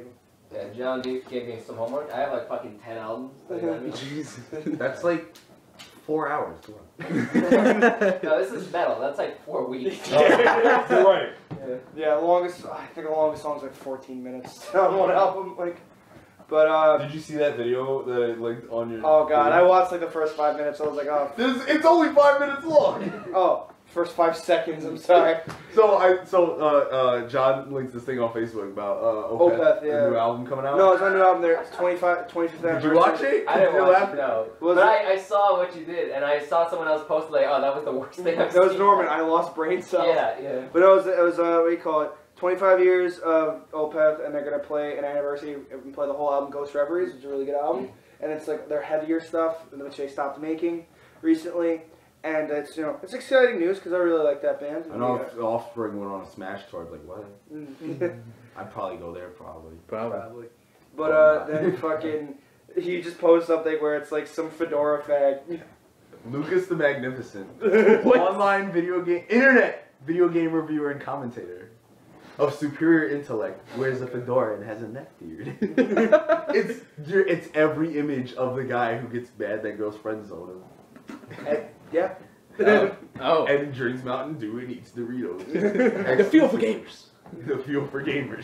Speaker 8: Yeah, John gave me some homework. I have like fucking 10 albums. You know what I mean?
Speaker 5: Jeez. That's like 4 hours.
Speaker 8: No, this is metal. That's like 4 weeks.
Speaker 5: You're right.
Speaker 4: Yeah, I think the longest song's like 14 minutes on one album. Like, but
Speaker 5: Did you see that video that I linked on your?
Speaker 4: oh god, I watched like the first 5 minutes. I was like, oh,
Speaker 5: It's only 5 minutes long.
Speaker 4: oh, first 5 seconds. I'm sorry.
Speaker 5: So John links this thing on Facebook about Opeth,
Speaker 4: yeah.
Speaker 5: the new album coming out.
Speaker 4: No, it's my new album. There, it's 25th anniversary.
Speaker 5: Did you watch it?
Speaker 8: I didn't
Speaker 5: Did you
Speaker 8: watch
Speaker 5: laugh?
Speaker 8: it, no.
Speaker 4: Was
Speaker 8: But
Speaker 4: it-
Speaker 8: I saw what you did, and I saw someone else post like, oh, that was the worst thing I've
Speaker 4: That was
Speaker 8: seen.
Speaker 4: Norman. I lost brain cells.
Speaker 8: Yeah.
Speaker 4: But it was what do you call it? 25 years of Opeth, and they're gonna play an anniversary and play the whole album, Ghost Reveries, which is a really good album. And it's like their heavier stuff, which they stopped making recently. And it's it's exciting news because I really like that band.
Speaker 5: I know if Offspring went on a Smash tour, I'd be like, what?
Speaker 4: Mm.
Speaker 5: I'd probably go there, probably.
Speaker 4: Probably. But then fucking, he just posted something where it's like some fedora fag.
Speaker 5: Lucas the Magnificent, online internet video game reviewer and commentator of superior intellect, wears a fedora and has a neck beard. it's every image of the guy who gets mad that girls friend zone him.
Speaker 4: And, yeah.
Speaker 6: Oh.
Speaker 5: And drinks Mountain Dew and eats Doritos.
Speaker 6: The fuel for gamers.
Speaker 5: The fuel for gamers.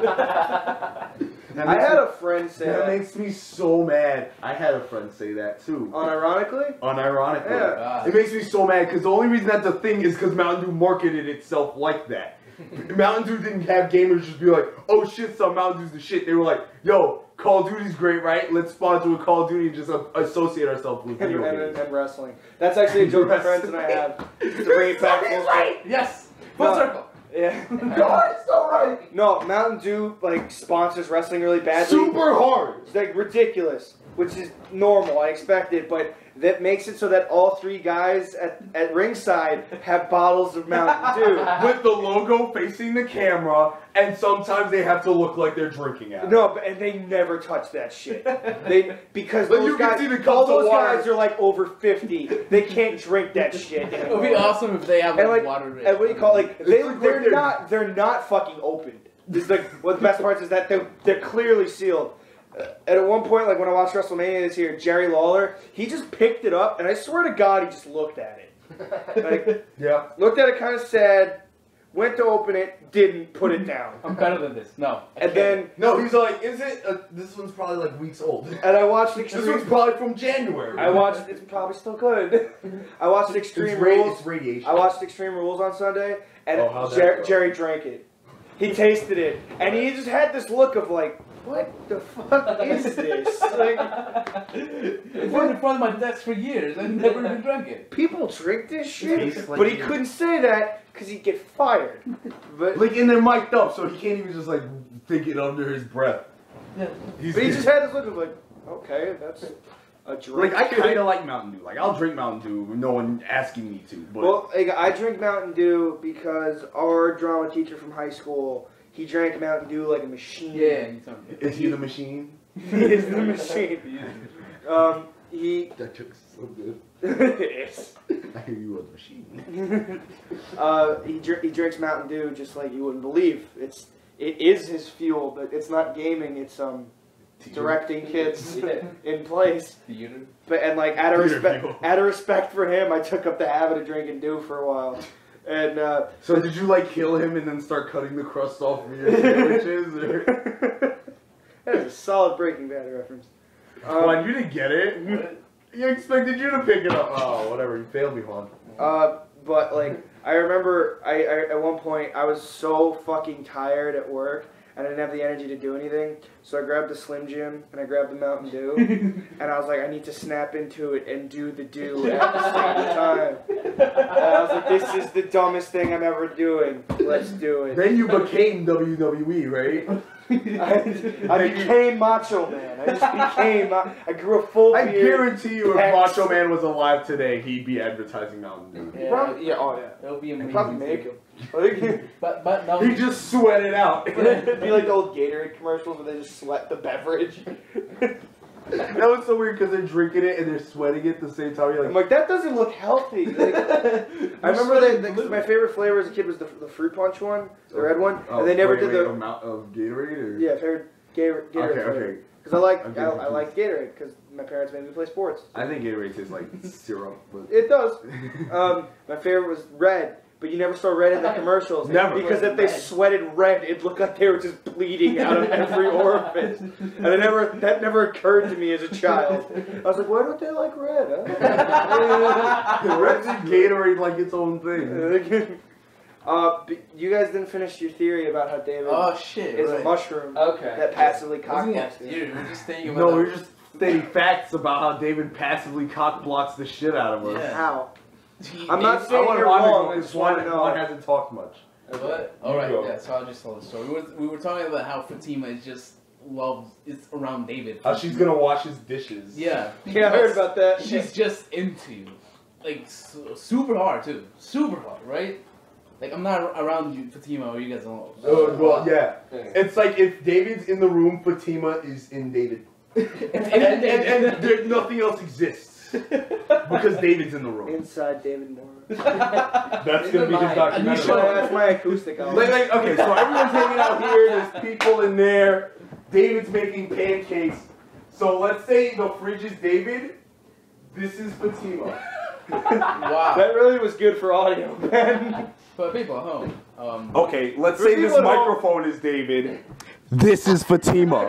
Speaker 4: I had a friend say
Speaker 5: that
Speaker 4: that.
Speaker 5: makes me so mad. I had a friend say that too.
Speaker 4: Unironically?
Speaker 5: Unironically.
Speaker 4: Yeah.
Speaker 5: It makes me so mad because the only reason that's a thing is because Mountain Dew marketed itself like that. Mountain Dew didn't have gamers just be like, oh shit, son, Mountain Dew's the shit. They were like, yo, Call of Duty's great, right? Let's sponsor with Call of Duty and just associate ourselves with video games.
Speaker 4: And wrestling. That's actually a joke my friends and I have. To bring it back full circle.
Speaker 6: Yes. Full circle.
Speaker 4: Yeah.
Speaker 5: God, it's so right.
Speaker 4: No, Mountain Dew like sponsors wrestling really badly.
Speaker 5: Super hard.
Speaker 4: It's like ridiculous, which is normal. I expect it, but that makes it so that all 3 guys at ringside have bottles of Mountain Dew.
Speaker 5: With the logo facing the camera, and sometimes they have to look like they're drinking out.
Speaker 4: No, and they never touch that shit. Because
Speaker 5: But
Speaker 4: those
Speaker 5: you can
Speaker 4: guys,
Speaker 5: see the cups
Speaker 4: all
Speaker 5: of
Speaker 4: those
Speaker 5: water.
Speaker 4: guys are like over 50. They can't drink that shit.
Speaker 6: It would be awesome if they have
Speaker 4: And
Speaker 6: like
Speaker 4: like,
Speaker 6: water.
Speaker 4: and what do you call it? Like
Speaker 5: It's
Speaker 4: they're not fucking opened. It's like one of the best parts is that they're clearly sealed. And at one point, like when I watched WrestleMania this year, Jerry Lawler, he just picked it up, and I swear to God, he just looked at it. Like,
Speaker 5: Yeah.
Speaker 4: looked at it kind of sad, went to open it, didn't put it down.
Speaker 6: I'm better than this. No.
Speaker 4: And then,
Speaker 5: No, he's like, is it? This one's probably like weeks old.
Speaker 4: and I watched
Speaker 5: This
Speaker 4: Extreme.
Speaker 5: one's probably from January.
Speaker 4: I watched. It's probably still good. I watched Extreme
Speaker 5: It's
Speaker 4: Rules.
Speaker 5: radiation.
Speaker 4: I watched Extreme Rules on Sunday, and
Speaker 5: Oh, how'd that go?
Speaker 4: Jerry drank it. He tasted it, and he just had this look of like, what the fuck is this? Like,
Speaker 6: It's been in front of my desk for years. I never even drank it.
Speaker 4: people drink this shit,
Speaker 5: Tastes like
Speaker 4: but he
Speaker 5: you.
Speaker 4: couldn't say that because he'd get fired. But,
Speaker 5: Like, and they're mic'd up, so he can't even just like think it under his breath.
Speaker 6: Yeah.
Speaker 5: He's
Speaker 4: but he just had this look of like, okay, that's a drink.
Speaker 5: like, I kind of like Mountain Dew. Like, I'll drink Mountain Dew with no one asking me to. But
Speaker 4: Well, like, I drink Mountain Dew because our drama teacher from high school, he drank Mountain Dew like a machine.
Speaker 6: Yeah. You told me.
Speaker 5: is he the machine?
Speaker 4: He is the machine. He
Speaker 5: That took so good.
Speaker 4: is.
Speaker 5: I hear you were the machine.
Speaker 4: He drinks Mountain Dew just like you wouldn't believe. It is his fuel, but it's not gaming. It's directing kids in place.
Speaker 6: Theater.
Speaker 4: But and like out of
Speaker 5: Theater fuel.
Speaker 4: respect for him, I took up the habit of drinking Dew for a while. And
Speaker 5: So did you like kill him and then start cutting the crust off of your sandwiches? Or?
Speaker 4: that is a solid Breaking Bad reference.
Speaker 5: Juan, you didn't get it. You expected you to pick it up. Oh, whatever. You failed me, Juan.
Speaker 4: But like I remember, I at one point I was so fucking tired at work and I didn't have the energy to do anything. So I grabbed the Slim Jim and I grabbed the Mountain Dew and I was like, I need to snap into it and do the Dew at the same time. And I was like, this is the dumbest thing I'm ever doing. Let's do it.
Speaker 5: Then you became WWE, right?
Speaker 4: I became Macho Man. I just became. I grew a full
Speaker 5: I
Speaker 4: beard.
Speaker 5: guarantee you, if
Speaker 4: Pecs.
Speaker 5: Macho Man was alive today, he'd be advertising Mountain Dew.
Speaker 6: Yeah.
Speaker 4: Probably, yeah, oh yeah.
Speaker 6: It'll be
Speaker 4: They
Speaker 6: amazing.
Speaker 4: probably make him. Like,
Speaker 6: But no.
Speaker 5: He just sweated out.
Speaker 4: it'd be like the old Gatorade commercials where they just sweat the beverage.
Speaker 5: That was so weird because they're drinking it and they're sweating it at the same time. You're
Speaker 4: I'm
Speaker 5: like,
Speaker 4: like, that doesn't look healthy. Like, I remember that my favorite flavor as a kid was the fruit punch one, the red one, and they never did the
Speaker 5: amount of Gatorade. Or?
Speaker 4: yeah favorite. Gatorade flavor. Because I like Gatorade because my parents made me play sports.
Speaker 5: I think Gatorade tastes like syrup. But...
Speaker 4: It does. My favorite was red, but you never saw red in the commercials.
Speaker 5: Never.
Speaker 4: Because if they sweated red, it looked like they were just bleeding out of every orifice. And that never occurred to me as a child. I was like, why don't they like red?
Speaker 5: Red's in Gatorade like its own thing.
Speaker 4: You guys didn't finish your theory about how David is a mushroom that passively cockblocks.
Speaker 6: Dude, we're just thinking about
Speaker 5: No, we're just stating facts about how David passively cockblocks the shit out of us.
Speaker 6: Yeah.
Speaker 4: How? I'm not saying you're
Speaker 5: Juan to
Speaker 4: wrong.
Speaker 5: go
Speaker 4: I
Speaker 5: because
Speaker 4: just want to know.
Speaker 5: Juan hasn't talked much.
Speaker 6: What? Alright, yeah, so I'll just tell the story. We were talking about how Fatima is just it's around David.
Speaker 5: How she's gonna wash his dishes.
Speaker 6: Yeah.
Speaker 4: Yeah, I heard about that.
Speaker 6: She's just into you. Like, super hard, too. Super hard, right? Like, I'm not around you, Fatima, or you guys don't.
Speaker 5: Oh, well, yeah. It's like if David's in the room, Fatima is in David. and nothing else exists. Because David's in the room.
Speaker 4: Inside David Moore.
Speaker 5: That's going to be his documentary.
Speaker 4: That's my acoustic album.
Speaker 5: Okay, so everyone's hanging out here, there's people in there, David's making pancakes. So let's say the fridge is David, this is Fatima.
Speaker 6: Wow.
Speaker 4: That really was good for audio, man.
Speaker 6: For people at home.
Speaker 5: Okay, let's say this microphone is David. This is Fatima.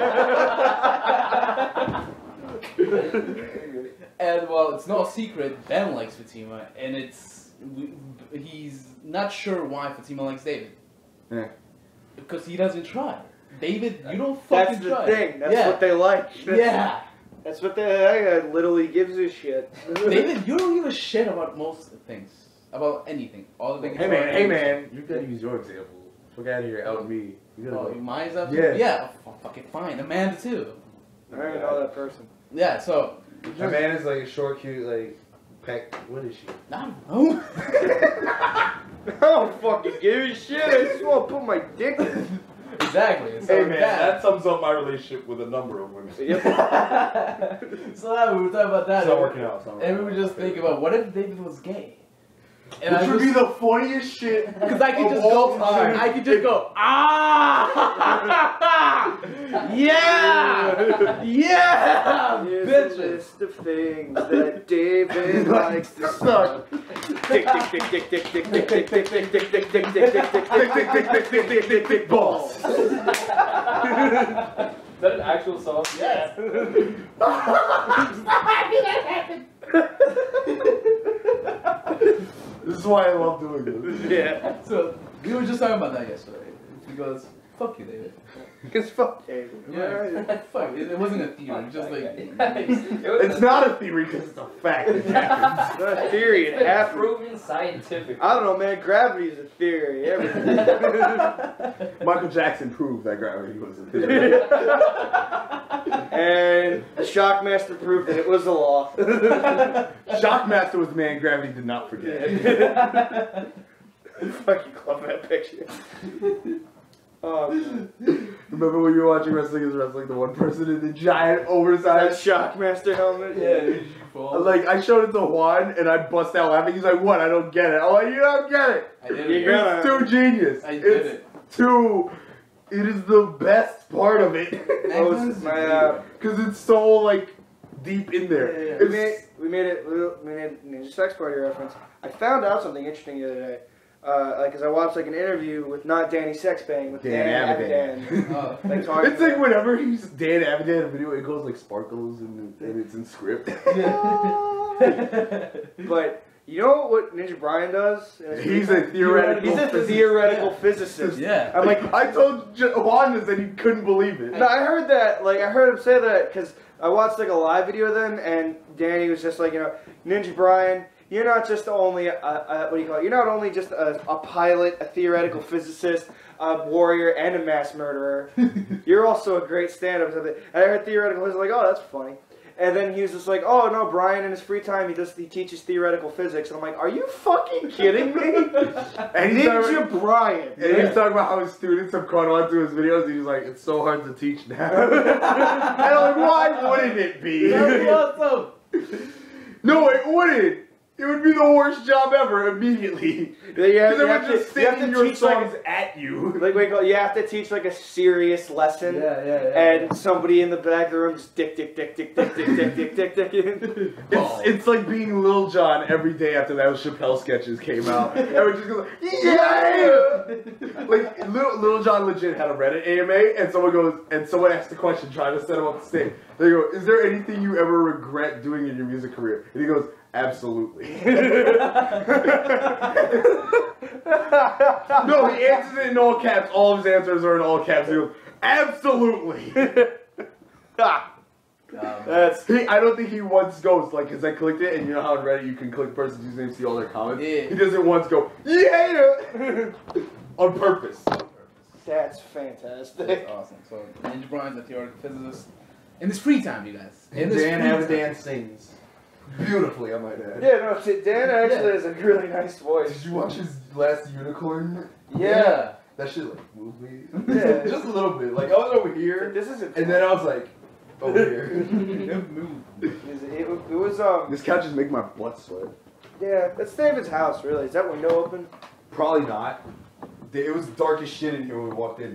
Speaker 6: And well, it's no secret, Ben likes Fatima, and he's not sure why Fatima likes David.
Speaker 5: Yeah.
Speaker 6: Because he doesn't try. David, you don't fucking try.
Speaker 4: That's the thing. That's what they like.
Speaker 6: Yeah.
Speaker 4: That's what that guy literally gives a shit.
Speaker 6: David, you don't give a shit about most things. About anything. All the things.
Speaker 5: Hey man, you gotta use your example. Fuck out of here, out me.
Speaker 6: Mine is up?
Speaker 5: Yeah.
Speaker 6: Yeah, fucking fine. Amanda too.
Speaker 4: I don't even know that person.
Speaker 6: Yeah, so.
Speaker 5: Amanda's like a short, cute, like, peck. What is she?
Speaker 6: I don't know.
Speaker 4: I don't fucking give a shit. I just want to put my dick in.
Speaker 6: Exactly. So
Speaker 5: hey man, that sums up my relationship with a number of women.
Speaker 4: Yep.
Speaker 6: So that we were talking about that.
Speaker 5: It's not working out.
Speaker 6: And we were just thinking about what if David was gay? And
Speaker 5: Which would be the funniest shit.
Speaker 6: Because I could just go. I could just go. Yeah, yeah,
Speaker 4: Here's
Speaker 6: bitches.
Speaker 4: a list of things that David likes to suck. Dick, dick, dick, dick, dick, dick, dick, dick, dick, dick, dick, dick, dick, dick, dick, dick, dick, dick, dick, dick, balls.
Speaker 8: Is that an actual song?
Speaker 6: Yes.
Speaker 5: This is why I love doing this.
Speaker 4: Yeah.
Speaker 6: So we were just talking about that yesterday. He goes, "Fuck you, David."
Speaker 4: Because fuck David.
Speaker 6: Yeah. Fuck. It wasn't a theory. It was just like.
Speaker 5: It's not a theory because it's a fact. It happens.
Speaker 4: It's not a theory. It happens.
Speaker 8: Proven scientifically.
Speaker 4: I don't know, man. Gravity is a theory. Everything.
Speaker 5: Michael Jackson proved that gravity was a theory.
Speaker 4: And the Shockmaster proved that it was a law.
Speaker 5: Shockmaster was the man gravity did not forget.
Speaker 4: Fucking love that picture. Oh, man.
Speaker 5: Remember when you were watching Wrestling is Wrestling, the one person in the giant
Speaker 4: That
Speaker 5: oversized
Speaker 4: Shockmaster helmet?
Speaker 6: Yeah.
Speaker 5: like, I showed it to Juan, and I bust out laughing. He's like, "What? I don't get it." I'm like, "You don't get it.
Speaker 6: I did
Speaker 4: You
Speaker 6: it.
Speaker 4: got
Speaker 5: It's too genius.
Speaker 6: I did
Speaker 5: It's
Speaker 6: it.
Speaker 5: too. It is the best part of it because it's so like deep in there.
Speaker 4: We made it Ninja Sex Party reference. I found out something interesting the other day. Because I watched like an interview with not Danny Sexbang, with Dan Avidan.
Speaker 6: Oh.
Speaker 4: Like, talking
Speaker 5: It's like whenever he's Dan Avidan in a video, it goes like sparkles and it's in script.
Speaker 4: But you know what Ninja Brian does?
Speaker 5: He's a theoretical.
Speaker 4: He's a theoretical physicist.
Speaker 6: Yeah.
Speaker 4: I'm like,
Speaker 5: I told Juan this and he couldn't believe it.
Speaker 4: no, I heard that. Like, I heard him say that because I watched like a live video of them, and Danny was just like, Ninja Brian, you're not just only what do you call it? You're not only just a pilot, a theoretical physicist, a warrior, and a mass murderer. You're also a great stand-up. And I heard theoretical physicist like, oh, that's funny. And then he was just like, oh no, Brian in his free time he teaches theoretical physics. And I'm like, are you fucking kidding me?
Speaker 5: And he's
Speaker 4: Ninja Brian.
Speaker 5: And he's talking about how his students have caught on to his videos. And he's like, it's so hard to teach now. And I'm like, why wouldn't it be?
Speaker 6: That'd be awesome.
Speaker 5: No, it wouldn't. It would be the worst job ever immediately. Because they would just singing your songs at you.
Speaker 4: Like, you have to teach like a serious lesson.
Speaker 6: Yeah.
Speaker 4: And somebody in the back of the room just dick.
Speaker 5: It's like being Lil Jon every day after those Chappelle sketches came out. And we just go, yeah! Like, Lil Jon legit had a Reddit AMA, and someone asked a question trying to set him up to stage. They go, is there anything you ever regret doing in your music career? And he goes, absolutely. No, he answers it in all caps. All of his answers are in all caps. He goes, absolutely. I don't think he once goes, like, because I clicked it, and you know how on Reddit you can click person's username, see all their comments?
Speaker 6: Yeah.
Speaker 5: He doesn't once go, yeah! On purpose.
Speaker 4: That's fantastic.
Speaker 6: That's awesome. So, Ninja Brian's a theoretical physicist. In his free time, you guys.
Speaker 5: And Dan sings. Beautifully, I might add.
Speaker 4: Yeah, no, Dan actually has a really nice voice.
Speaker 5: Did you watch his last Unicorn?
Speaker 4: Yeah.
Speaker 5: That shit, like, moved me.
Speaker 4: Yeah.
Speaker 5: Just a little bit. Like, I was over here,
Speaker 4: This isn't.
Speaker 5: and then I was like, over here.
Speaker 4: It was
Speaker 5: This couch is making my butt sweat.
Speaker 4: Yeah, that's David's house. Really, is that window open?
Speaker 5: Probably not. It was dark as shit in here when we walked in.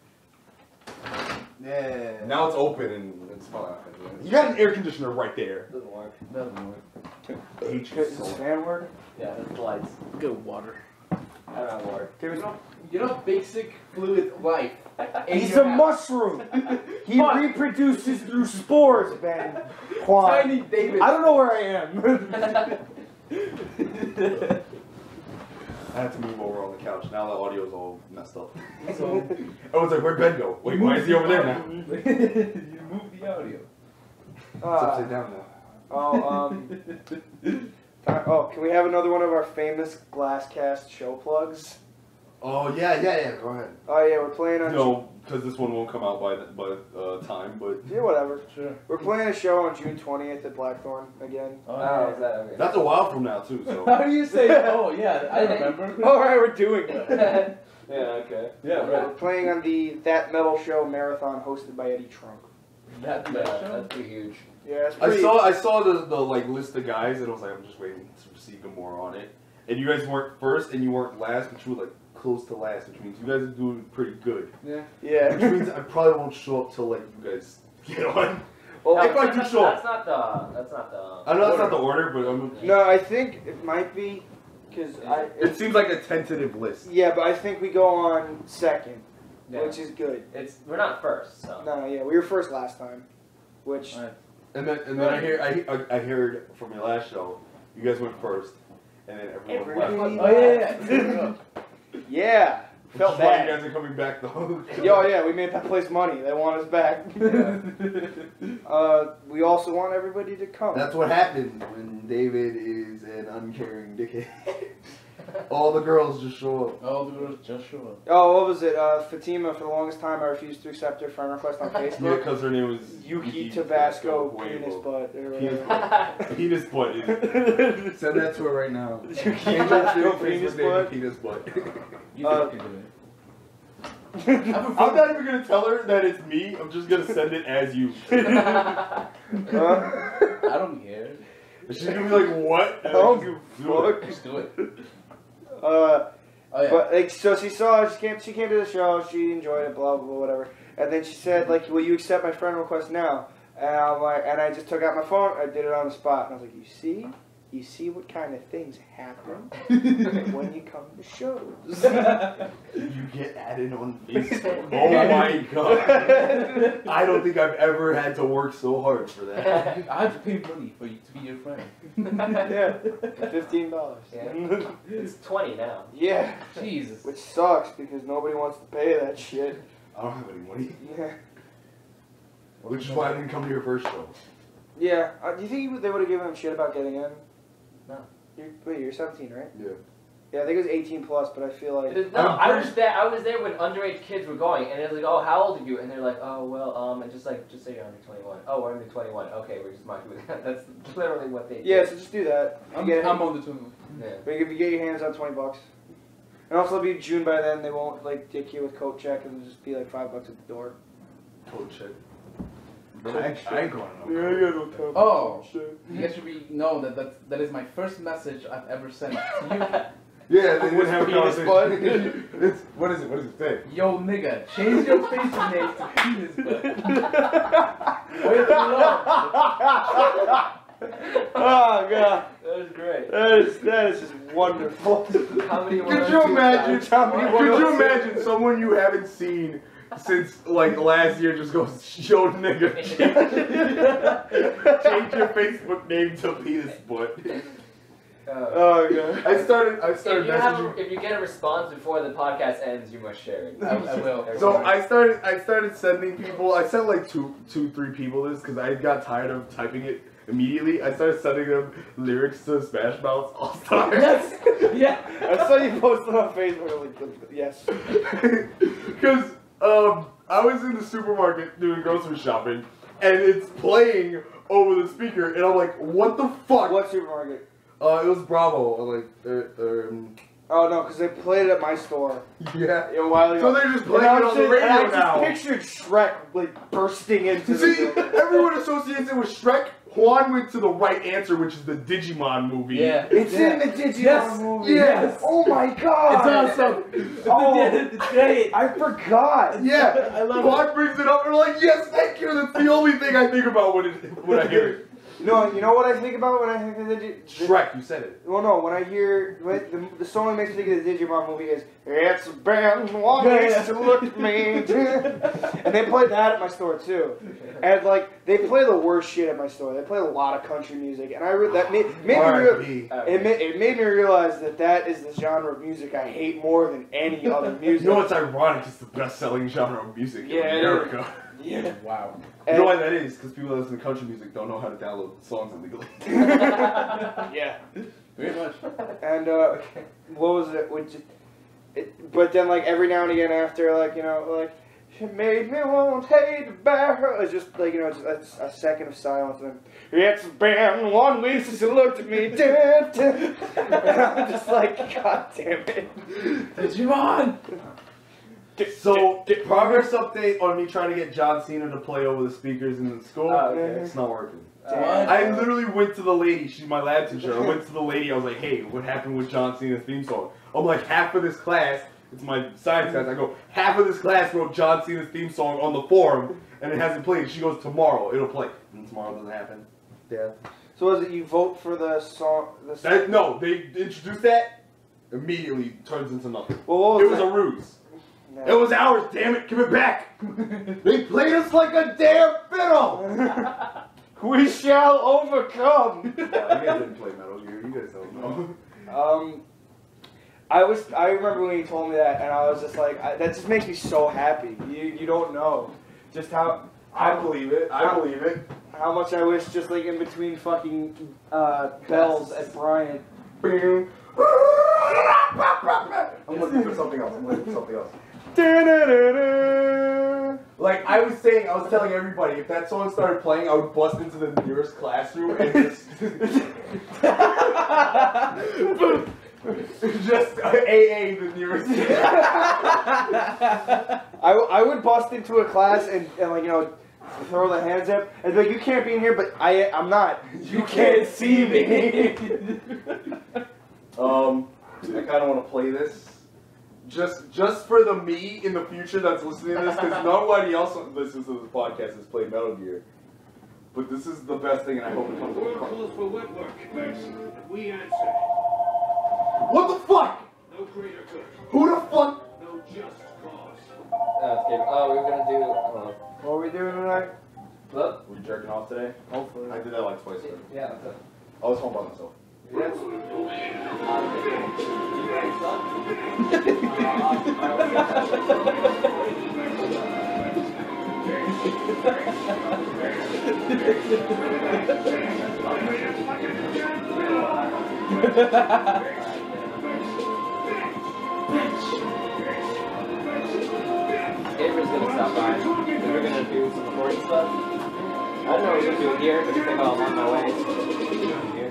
Speaker 6: Yeah.
Speaker 5: Now it's open and it's fine. You got an air conditioner right there.
Speaker 8: Doesn't work.
Speaker 4: Does this fan work?
Speaker 8: Yeah, that's the lights.
Speaker 6: Good water.
Speaker 8: I don't have water.
Speaker 6: You know basic fluid life.
Speaker 4: He's a mushroom. He reproduces through spores, Ben. Juan.
Speaker 6: Tiny David.
Speaker 4: I don't know where I am.
Speaker 5: I had to move over on the couch. Now the audio's all messed up. So, I was like, where'd Ben go? Wait, why is he over there now?
Speaker 6: You moved the audio.
Speaker 5: It's upside down now.
Speaker 4: Can we have another one of our famous GlassCast show plugs?
Speaker 5: Oh, yeah, go ahead.
Speaker 4: Oh yeah, we're playing on.
Speaker 5: No, because this one won't come out by time, but...
Speaker 4: Yeah, whatever.
Speaker 6: Sure.
Speaker 4: We're playing a show on June 20th at Blackthorn again.
Speaker 8: Oh, is that okay?
Speaker 5: That's a while from now, too, so...
Speaker 6: How do you say, oh yeah, I remember.
Speaker 4: All right, we're doing it.
Speaker 8: Yeah, okay.
Speaker 6: Yeah,
Speaker 4: We're playing on the That Metal Show marathon hosted by Eddie Trunk.
Speaker 6: That
Speaker 8: That's pretty huge.
Speaker 4: Yeah, it's pretty.
Speaker 5: I saw the like list of guys, and I was like, I'm just waiting to receive more on it. And you guys weren't first, and you weren't last, but you were like close to last, which means you guys are doing pretty good.
Speaker 6: Yeah.
Speaker 4: Yeah.
Speaker 5: Which means I probably won't show up till like you guys get on.
Speaker 4: Well,
Speaker 5: if I do show up.
Speaker 8: That's not the.
Speaker 5: I know that's not the order, but
Speaker 4: no, I think it might be because
Speaker 5: it seems like a tentative list.
Speaker 4: Yeah, but I think we go on second,
Speaker 8: Yeah.
Speaker 4: which is good.
Speaker 8: We're not first, so.
Speaker 4: No, yeah, we were first last time, which.
Speaker 6: Right.
Speaker 5: And then I heard from your last show, you guys went first, and then everyone left.
Speaker 6: Oh yeah.
Speaker 4: Yeah. Felt
Speaker 5: Which is why
Speaker 4: bad.
Speaker 5: you guys are coming back though.
Speaker 4: Yo, yeah, we made that place money. They want us back. We also want everybody to come.
Speaker 5: That's what happens when David is an uncaring dickhead. All the girls just show up.
Speaker 6: All the girls just show up.
Speaker 4: Oh, what was it? Fatima, for the longest time, I refused to accept her friend request on
Speaker 5: Yeah,
Speaker 4: Facebook.
Speaker 5: because her name was
Speaker 4: Yuki Tabasco Penis
Speaker 5: Huevo.
Speaker 4: Butt.
Speaker 5: Penis butt is.
Speaker 7: Send that to her right now.
Speaker 4: Yuki Tabasco Penis Butt.
Speaker 5: Penis butt.
Speaker 6: You can do it.
Speaker 5: I'm not even gonna tell her that it's me. I'm just gonna send it as you.
Speaker 6: I don't care.
Speaker 5: She's gonna be like, "What?"
Speaker 4: I don't give a fuck.
Speaker 6: Just do it.
Speaker 4: Oh
Speaker 6: yeah.
Speaker 4: But like, so she came to the show, she enjoyed it, blah blah blah, whatever. And then she said, like, "Will you accept my friend request now?" And I'm like, and I just took out my phone, I did it on the spot, and I was like, you see what kind of things happen when you come to shows.
Speaker 5: You get added on Facebook. Oh my god! I don't think I've ever had to work so hard for that.
Speaker 6: I have to pay money for you to be your friend.
Speaker 4: Yeah, $15.
Speaker 8: Yeah. It's 20 now.
Speaker 4: Yeah.
Speaker 6: Jesus.
Speaker 4: Which sucks because nobody wants to pay that shit.
Speaker 5: I don't have any money.
Speaker 4: Yeah.
Speaker 5: Which is why I didn't come to your first show.
Speaker 4: Yeah. Do you think they would have given him shit about getting in?
Speaker 8: No.
Speaker 4: You're 17, right?
Speaker 5: Yeah.
Speaker 4: Yeah, I think it was 18 plus, but I feel like.
Speaker 8: No, I was there when underage kids were going, and it was like, oh, how old are you? And they're like, oh, well, and just say you're under 21. Oh, we're under 21. Okay, we're just marking with that. That's literally what they do.
Speaker 4: Yeah, so just do that.
Speaker 6: I'm on the 21.
Speaker 8: Yeah.
Speaker 4: But if you get your hands on $20. And also, it'll be June by then. They won't like dick you with coat check, and it'll just be like $5 at the door.
Speaker 5: Coat check. I ain't going to
Speaker 2: Yeah, you got no time.
Speaker 6: Oh.
Speaker 2: Shit.
Speaker 6: You guys should know that is my first message I've ever sent to
Speaker 5: Yeah, they wouldn't have a
Speaker 4: Penis
Speaker 5: conversation. What is it? What does it say?
Speaker 6: you. Yo, nigga, change your Facebook name to penis butt. With love.
Speaker 4: Oh god,
Speaker 8: That was great.
Speaker 4: that is just wonderful.
Speaker 8: How many
Speaker 5: Could you imagine?
Speaker 4: Tommy,
Speaker 5: Could you imagine someone you haven't seen since like last year just goes, yo nigga, change your Facebook name to penis butt.
Speaker 4: Oh god.
Speaker 5: I started
Speaker 8: If you get a response before the podcast ends, you must share it.
Speaker 6: I will.
Speaker 5: So I started sending people. I sent like two, 3 people this because I got tired of typing it immediately. I started sending them lyrics to Smash Mouth All Stars.
Speaker 6: Yes. Yeah.
Speaker 4: I saw you posted on Facebook. I was like, yes.
Speaker 5: Because I was in the supermarket doing grocery shopping, and it's playing over the speaker, and I'm like, what the fuck?
Speaker 4: What supermarket?
Speaker 5: It was Bravo.
Speaker 4: Oh no, because they played it at my store
Speaker 5: Yeah.
Speaker 4: a while ago.
Speaker 5: So they're just playing it on the radio
Speaker 4: and I
Speaker 5: now.
Speaker 4: just pictured Shrek like bursting into the
Speaker 5: See,
Speaker 4: building.
Speaker 5: everyone associates it with Shrek. Juan went to the right answer, which is the Digimon movie.
Speaker 6: Yeah.
Speaker 4: It's in the Digimon
Speaker 6: Yes.
Speaker 4: movie.
Speaker 5: Yes.
Speaker 4: Oh my god.
Speaker 6: It's awesome.
Speaker 4: Oh,
Speaker 6: It's great.
Speaker 4: I forgot.
Speaker 5: Yeah.
Speaker 6: I love
Speaker 5: Juan brings it up, and we're like, yes, thank you. That's the only thing I think about when I hear it.
Speaker 4: No, you know what I think about when I think of the
Speaker 5: Shrek, you said it.
Speaker 4: Well, no, when I hear the song that makes me think of the Digimon movie is "It's been one week to look at me," and they play that at my store too. And like they play the worst shit at my store. They play a lot of country music, and that made me
Speaker 5: R.I.P.
Speaker 4: it made me realize that is the genre of music I hate more than any other music.
Speaker 5: You know what's ironic? It's the best-selling genre of music in America.
Speaker 4: Yeah.
Speaker 6: Wow.
Speaker 5: You know why that is? Because people that listen to country music don't know how to download songs illegally.
Speaker 4: Yeah.
Speaker 6: Very much.
Speaker 4: And what was it? But then like every now and again after like it made me want hate to bear her. It's just like it's a second of silence and it's been 1 week since you looked at me. And I'm just like, God damn it.
Speaker 6: Digimon.
Speaker 5: So, progress update on me trying to get John Cena to play over the speakers in the school.
Speaker 8: Okay.
Speaker 5: It's not working.
Speaker 6: What?
Speaker 5: I literally went to the lady, she's my lab teacher, I went to the lady, I was like, hey, what happened with John Cena's theme song? I'm like, half of this class, it's my science class, I go, half of this class wrote John Cena's theme song on the forum, and it hasn't played. She goes, tomorrow, it'll play. And tomorrow doesn't happen. Yeah.
Speaker 4: So was it you vote for the song?
Speaker 5: No, they introduced that, immediately turns into nothing.
Speaker 4: Well, what was
Speaker 5: It was
Speaker 4: that?
Speaker 5: a ruse.
Speaker 4: No.
Speaker 5: It was ours, damn it, give it back! They played us like a damn fiddle!
Speaker 4: We shall overcome.
Speaker 5: You guys didn't play Metal Gear, you guys don't know.
Speaker 4: I remember when you told me that, and I was just like, that just makes me so happy. You don't know just how
Speaker 5: I believe it, I believe it.
Speaker 4: how much I wish just like in between fucking bells at Bryant.
Speaker 5: I'm looking for something else, Like I was saying, I was telling everybody, if that song started playing, I would bust into the nearest classroom and just AA the nearest.
Speaker 4: I would bust into a class and like throw the hands up and be like, you can't be in here, but I'm not. You can't see me.
Speaker 5: I kind of want to play this. Just for the me in the future that's listening to this, because nobody else that listens to this podcast has played Metal Gear. But this is the best thing, and I hope it comes across.
Speaker 9: For what work, we answer.
Speaker 5: What the fuck?
Speaker 9: No greater good.
Speaker 5: Who the fuck?
Speaker 9: No just cause.
Speaker 8: Oh, we were gonna do.
Speaker 4: What are we doing tonight?
Speaker 8: What?
Speaker 5: Were you jerking off today?
Speaker 4: Hopefully.
Speaker 5: I did that like twice.
Speaker 8: Yeah. That's it.
Speaker 5: I was home by myself.
Speaker 8: Gabriel's gonna stop by. We're gonna do some recording stuff. I don't know what we're gonna do it here, but I think I'm on my way. Here.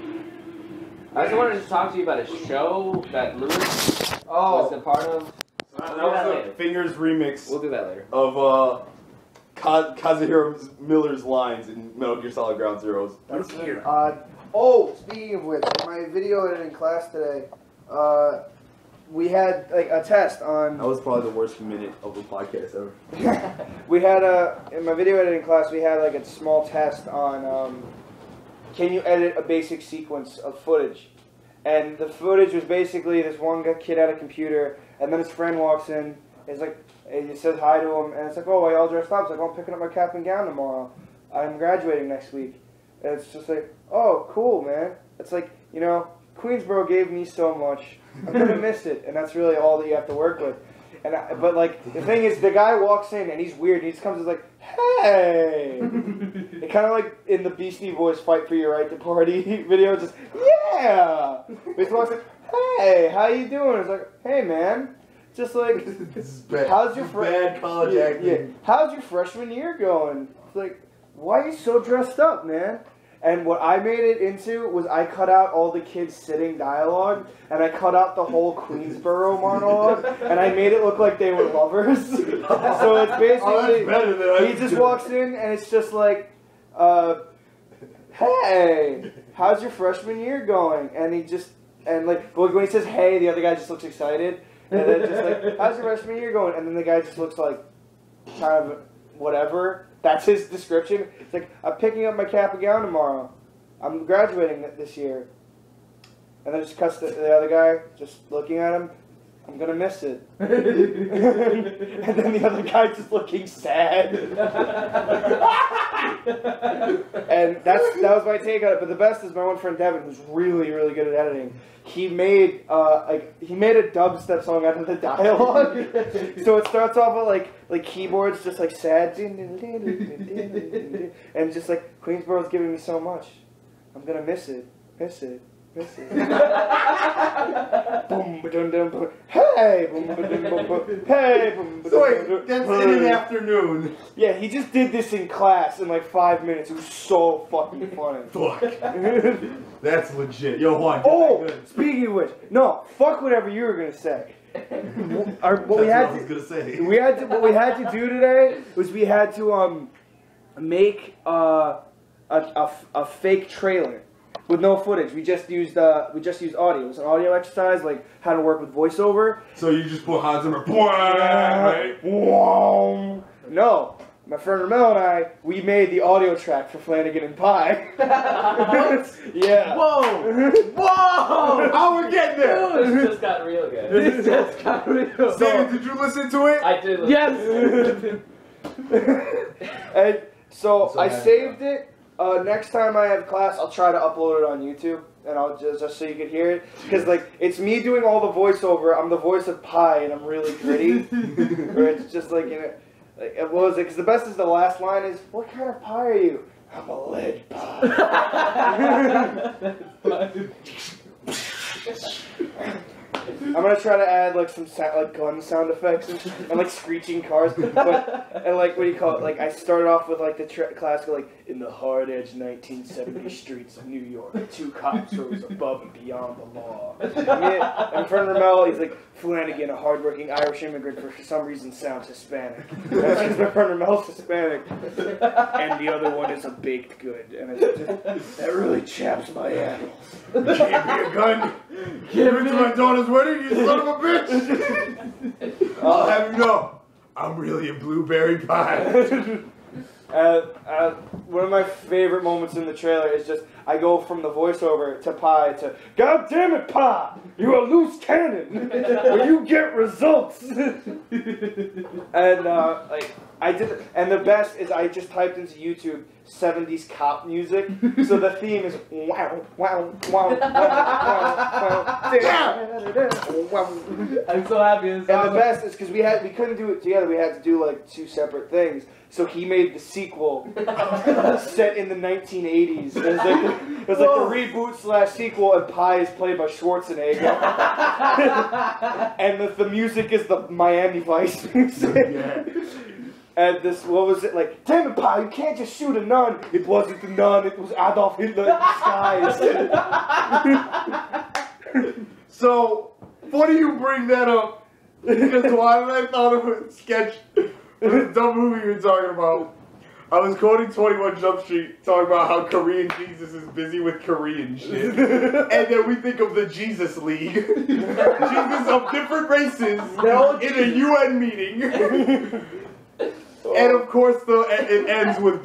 Speaker 8: I also wanted to talk to you about a show that Lewis was a part of.
Speaker 5: That
Speaker 8: We'll do that
Speaker 5: was
Speaker 8: later.
Speaker 5: a Fingers remix
Speaker 8: We'll do that later.
Speaker 5: of Kazuhiro Miller's lines in Metal Gear Solid Ground Zeroes.
Speaker 4: Oh, speaking of which, in my video editing class today, we had like a test on.
Speaker 5: That was probably the worst minute of the podcast ever.
Speaker 4: We had in my video editing class, we had like a small test on can you edit a basic sequence of footage, and the footage was basically this one kid had a computer, and then his friend walks in, it's like, and he says hi to him, and it's like, oh, why y'all dressed up? It's like, oh, I'm picking up my cap and gown tomorrow. I'm graduating next week. And it's just like, oh, cool, man. It's like, you know, Queensboro gave me so much. I'm gonna miss it, and that's really all that you have to work with. And but like the thing is, the guy walks in and he's weird. He just comes and is like, "Hey," it kind of like in the Beastie Boys "Fight for Your Right to Party" video. Just yeah. He just walks in, "Hey, how you doing?" It's like, "Hey, man." Just like,
Speaker 5: This is bad.
Speaker 4: how's your
Speaker 5: bad college acting?
Speaker 4: Yeah. How's your freshman year going? It's like, why are you so dressed up, man? And what I made it into was I cut out all the kids sitting dialogue, and I cut out the whole Queensboro monologue, and I made it look like they were lovers. So it's basically,
Speaker 5: better than
Speaker 4: he just walks in, and it's just like, hey, how's your freshman year going? And he just, and like, when he says hey, the other guy just looks excited, and then just like, how's your freshman year going? And then the guy just looks like, kind of whatever. That's his description. It's like, I'm picking up my cap and gown tomorrow. I'm graduating this year. And then just cuts the other guy, just looking at him. I'm going to miss it. And then the other guy just looking sad. And that was my take on it. But the best is my one friend Devin, who's really, really good at editing. He made a dubstep song out of the dialogue. So it starts off with like keyboards just like sad, and just like Queensboro's giving me so much. I'm gonna miss it. Boom, ba-dum, dum, boom. Hey, boom, ba-dum, boom, boom. Hey, boom, ba-dum,
Speaker 5: So wait,
Speaker 4: boom,
Speaker 5: that's
Speaker 4: boom.
Speaker 5: in an afternoon.
Speaker 4: Yeah, he just did this in class in like 5 minutes. It was so fucking funny.
Speaker 5: Fuck. That's legit. Yo, Juan.
Speaker 4: Oh, speaking of which, no, fuck whatever you were gonna say. What we had
Speaker 5: gonna say.
Speaker 4: what we had to do today was we had to make a fake trailer with no footage. We just used audio. It was an audio exercise, like how to work with voiceover.
Speaker 5: So you just put Hans Zimmer, right?
Speaker 4: No. My friend Ramel and I, we made the audio track for Flanagan and Pie. Yeah.
Speaker 5: Whoa! Whoa! Oh, we're getting there!
Speaker 8: This just got real good.
Speaker 6: This just got real.
Speaker 5: Steven, did you listen to it?
Speaker 8: I did.
Speaker 6: Yes!
Speaker 4: And so I
Speaker 5: happy.
Speaker 4: saved it. Next time I have class, I'll try to upload it on YouTube, and I'll just so you can hear it. Because like it's me doing all the voiceover. I'm the voice of Pie, and I'm really gritty. Or it's just like, you know, like, what was it? Because the best is the last line is, "What kind of pie are you?" "I'm a lead pie." I'm gonna try to add like some like gun sound effects and like screeching cars, and like what do you call it? Like I started off with like the classical like in the hard-edged 1970 streets of New York, 2 cops rose above and beyond the law. And in front of Ramel, he's like Flanagan, a hardworking Irish immigrant, for some reason sounds Hispanic. That's because my friend Ramel's Hispanic, and the other one is a baked good, and it's just, that really chaps my ankles.
Speaker 5: You gave me a gun. Give it to my daughter's wedding, you son of a bitch! I'll have you know, I'm really a blueberry pie.
Speaker 4: One of my favorite moments in the trailer is just I go from the voiceover to Pie to "God damn it, Pie! You're a loose cannon. When you get results." And like I did, and the best is I just typed into YouTube 70s cop music, so the theme is wow wow wow wow.
Speaker 6: I'm so happy.
Speaker 4: And the best is because we couldn't do it together. We had to do like 2 separate things. So he made the sequel set in the 1980s. It was like the reboot / sequel, and Pie is played by Schwarzenegger. And the music is the Miami Vice music.
Speaker 5: Yeah.
Speaker 4: And this, what was it like? Damn it, Pie, you can't just shoot a nun. It wasn't the nun, it was Adolf Hitler in disguise.
Speaker 5: So, funny you bring that up. Because Juan and I thought of a sketch for the dumb movie we were talking about. I was quoting 21 Jump Street, talking about how Korean Jesus is busy with Korean shit. And then we think of the Jesus League. Jesus of different races in a UN meeting. And of course, it ends with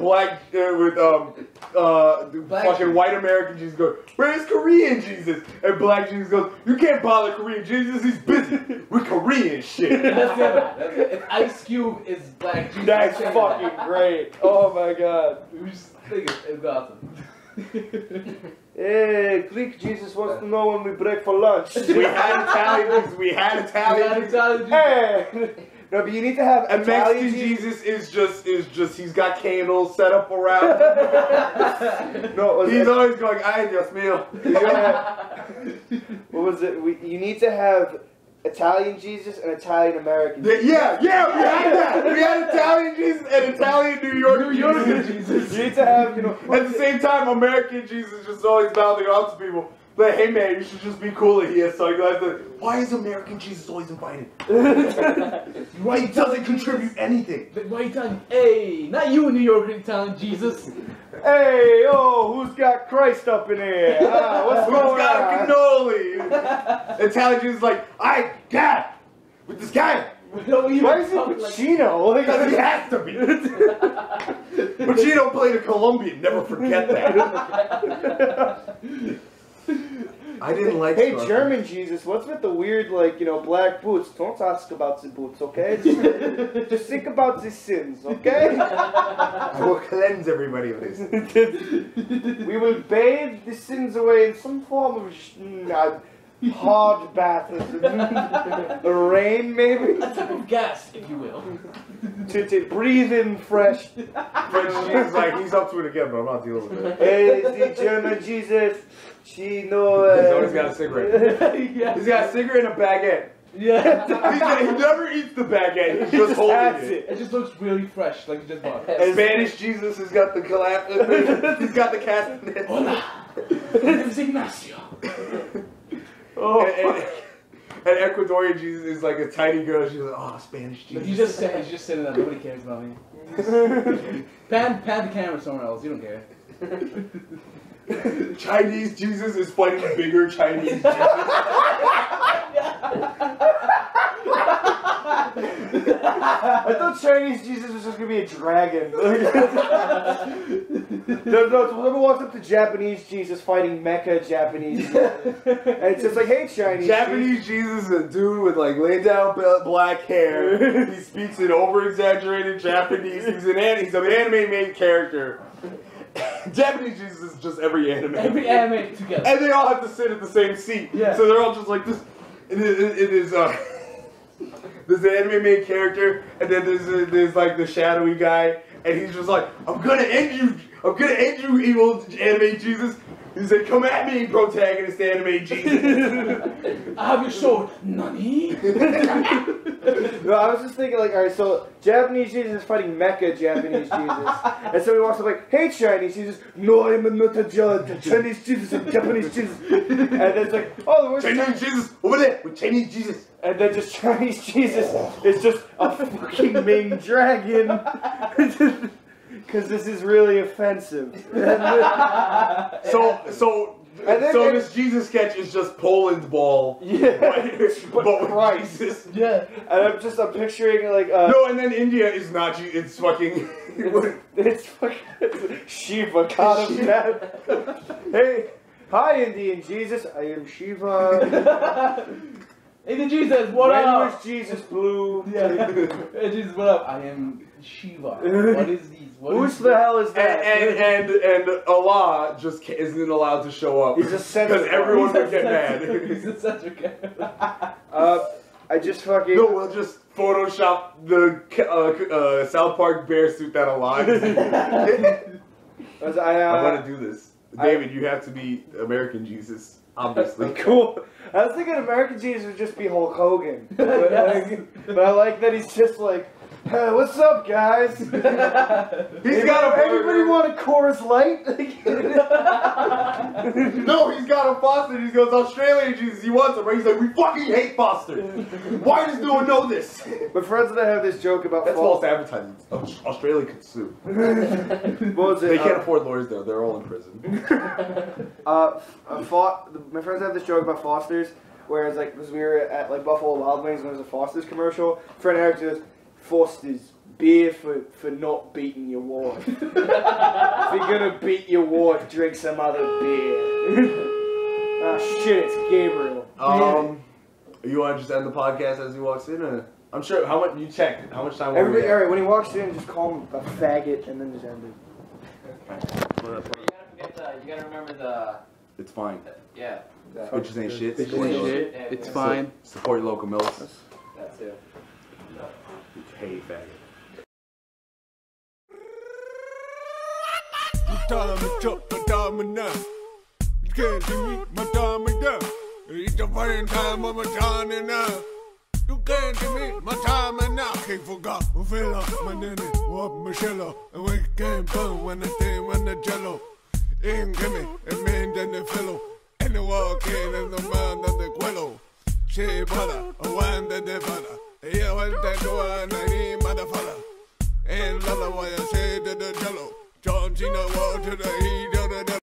Speaker 5: fucking white American Jesus goes, "Where's Korean Jesus?" And black Jesus goes, "You can't bother Korean Jesus. He's busy with Korean shit."
Speaker 6: That's it. If Ice Cube is black Jesus,
Speaker 4: That's fucking great. Oh my god.
Speaker 6: We just think it's awesome.
Speaker 4: Hey, Greek Jesus wants to know when we break for lunch.
Speaker 5: We had Italian Jesus. We had Italian Jesus.
Speaker 4: Hey. No, but you need to have
Speaker 5: And
Speaker 4: Italian
Speaker 5: Mexican Jesus is just he's got candles set up around.
Speaker 4: No,
Speaker 5: He's always going, "Ay, Dios mío."
Speaker 4: What was it? You need to have Italian Jesus and Italian American Jesus.
Speaker 5: Yeah, we had that. We had Italian Jesus and Italian New York Jesus.
Speaker 4: You need to have,
Speaker 5: At the same time, American Jesus just always mouthing off to people. Like, "Hey man, you should just be cool that he has sunglasses." Why is American Jesus always invited? Why he doesn't contribute anything?
Speaker 6: Why Italian? Hey, not you, New York Italian Jesus.
Speaker 4: Hey, who's got Christ up in here? What's
Speaker 5: Who's
Speaker 4: going
Speaker 5: got
Speaker 4: on?
Speaker 5: a cannoli? Italian Jesus is like, "I got with this guy."
Speaker 4: Why is it Pacino?
Speaker 5: Because he has to be. Pacino played a Colombian. Never forget that. I didn't like.
Speaker 4: Hey, German Jesus, what's with the weird, black boots? Don't ask about the boots, okay? Just think about the sins, okay?
Speaker 5: I will cleanse everybody of this.
Speaker 4: We will bathe the sins away in some form of hard bath. Rain, maybe?
Speaker 6: A type of gas, if you will.
Speaker 4: To breathe in fresh.
Speaker 5: French Jesus, like, he's up to it again, but I'm not dealing with it.
Speaker 4: Hey, the German Jesus.
Speaker 5: He's always got a cigarette.
Speaker 6: Yeah.
Speaker 5: He's got a cigarette and a baguette.
Speaker 6: Yeah.
Speaker 5: He never eats the baguette. He's just holding it.
Speaker 6: It just looks really fresh, like you just bought.
Speaker 5: And Spanish Jesus has got the collapse. He's got the castanets.
Speaker 6: Hola. It's Ignacio.
Speaker 5: And Ecuadorian Jesus is like a tiny girl. She's like, "Oh, Spanish Jesus."
Speaker 6: He's just saying that. Nobody cares about me. Pan the camera somewhere else. You don't care.
Speaker 5: Chinese Jesus is fighting a bigger Chinese Jesus.
Speaker 4: I thought Chinese Jesus was just gonna be a dragon. No, whoever walks up to Japanese Jesus fighting Mecha Japanese Jesus. And it's just like, "Hey, Chinese
Speaker 5: Japanese Jesus is a dude with like laid down black hair. He speaks in over exaggerated Japanese. He's an anime main character. Japanese Jesus is just every anime.
Speaker 6: Every anime together.
Speaker 5: And they all have to sit at the same seat.
Speaker 6: Yeah.
Speaker 5: So they're all just like this. It is there's an anime main character, and then there's like the shadowy guy, and he's just like, I'm gonna end you, evil anime Jesus. He said, "Come at me, protagonist anime Jesus."
Speaker 6: I have your sword. Nani?
Speaker 4: No, I was just thinking, alright, so Japanese Jesus is fighting Mecha Japanese Jesus. And so he walks up like, "Hey, Chinese Jesus." "No, I'm not a Chinese Jesus, I'm Japanese Jesus." And then it's like, "Oh, where's
Speaker 5: Chinese Jesus over there with Chinese Jesus.
Speaker 4: And then just Chinese Jesus is just a fucking Ming dragon. Because this is really offensive.
Speaker 5: So this Jesus sketch is just Poland's ball.
Speaker 4: Yeah.
Speaker 5: But with
Speaker 4: Christ.
Speaker 5: Jesus.
Speaker 6: Yeah.
Speaker 4: And I'm picturing
Speaker 5: No, and then India is not it's fucking
Speaker 4: it's fucking Shiva, god of death. Hey, hi Indian Jesus, I am Shiva.
Speaker 6: Hey, the Jesus, what
Speaker 4: When
Speaker 6: up?
Speaker 4: was Jesus blue?
Speaker 6: Yeah. Hey, Jesus, what up? I am Shiva. What is these?
Speaker 4: Who's the hell is that?
Speaker 5: and Allah just isn't allowed to show up.
Speaker 4: He's a
Speaker 5: because everyone would get mad.
Speaker 6: He's a censored
Speaker 4: I just fucking...
Speaker 5: No, we'll just Photoshop the South Park bear suit that Allah is in. I want to do this. David, you have to be American Jesus, obviously.
Speaker 4: Cool. I was thinking American Jesus would just be Hulk Hogan. But I like that he's just like Hey, what's up, guys?
Speaker 5: He's got a
Speaker 4: Anybody want a Coors Light?
Speaker 5: No, he's got a Foster. He goes, Australia Jesus, he wants him, right? He's like, we fucking hate Foster. Why does no one know this?
Speaker 4: My friends and I have this joke about
Speaker 5: That's false advertising. Australia could sue.
Speaker 4: What was it?
Speaker 5: They can't afford lawyers there. They're all in prison.
Speaker 4: My friends have this joke about Foster's, where it's like, because we were at like Buffalo Wild Wings and there was a Foster's commercial. Friend Eric goes, Foster's beer for not beating your wife. If you're gonna beat your wife, drink some other beer. Ah shit, it's Gabriel.
Speaker 5: You want to just end the podcast as he walks in? Or? I'm sure. How much you checked? How much time?
Speaker 4: Everybody, all right. When he walks in, just call him a faggot and then just end it.
Speaker 8: You gotta remember the.
Speaker 5: It's fine.
Speaker 8: Yeah.
Speaker 5: Bitches ain't shit.
Speaker 6: It's fine.
Speaker 5: Support your local mills.
Speaker 8: That too.
Speaker 5: Hey, faggot.
Speaker 3: You can't see me, my time is done. It's the first time of my time and now. You can't see me, my time and now. Can't forget my fella, my nanny, what Michelle. And we can't burn when the thing, when the jello. Ain't give me, a man than the fellow. And the walk in and the man than the quello. She butter, a wine than the butter. Yeah, well, that's the one I need, motherfucker. And Lala, why I say to the jello. John Cena, water to the heat.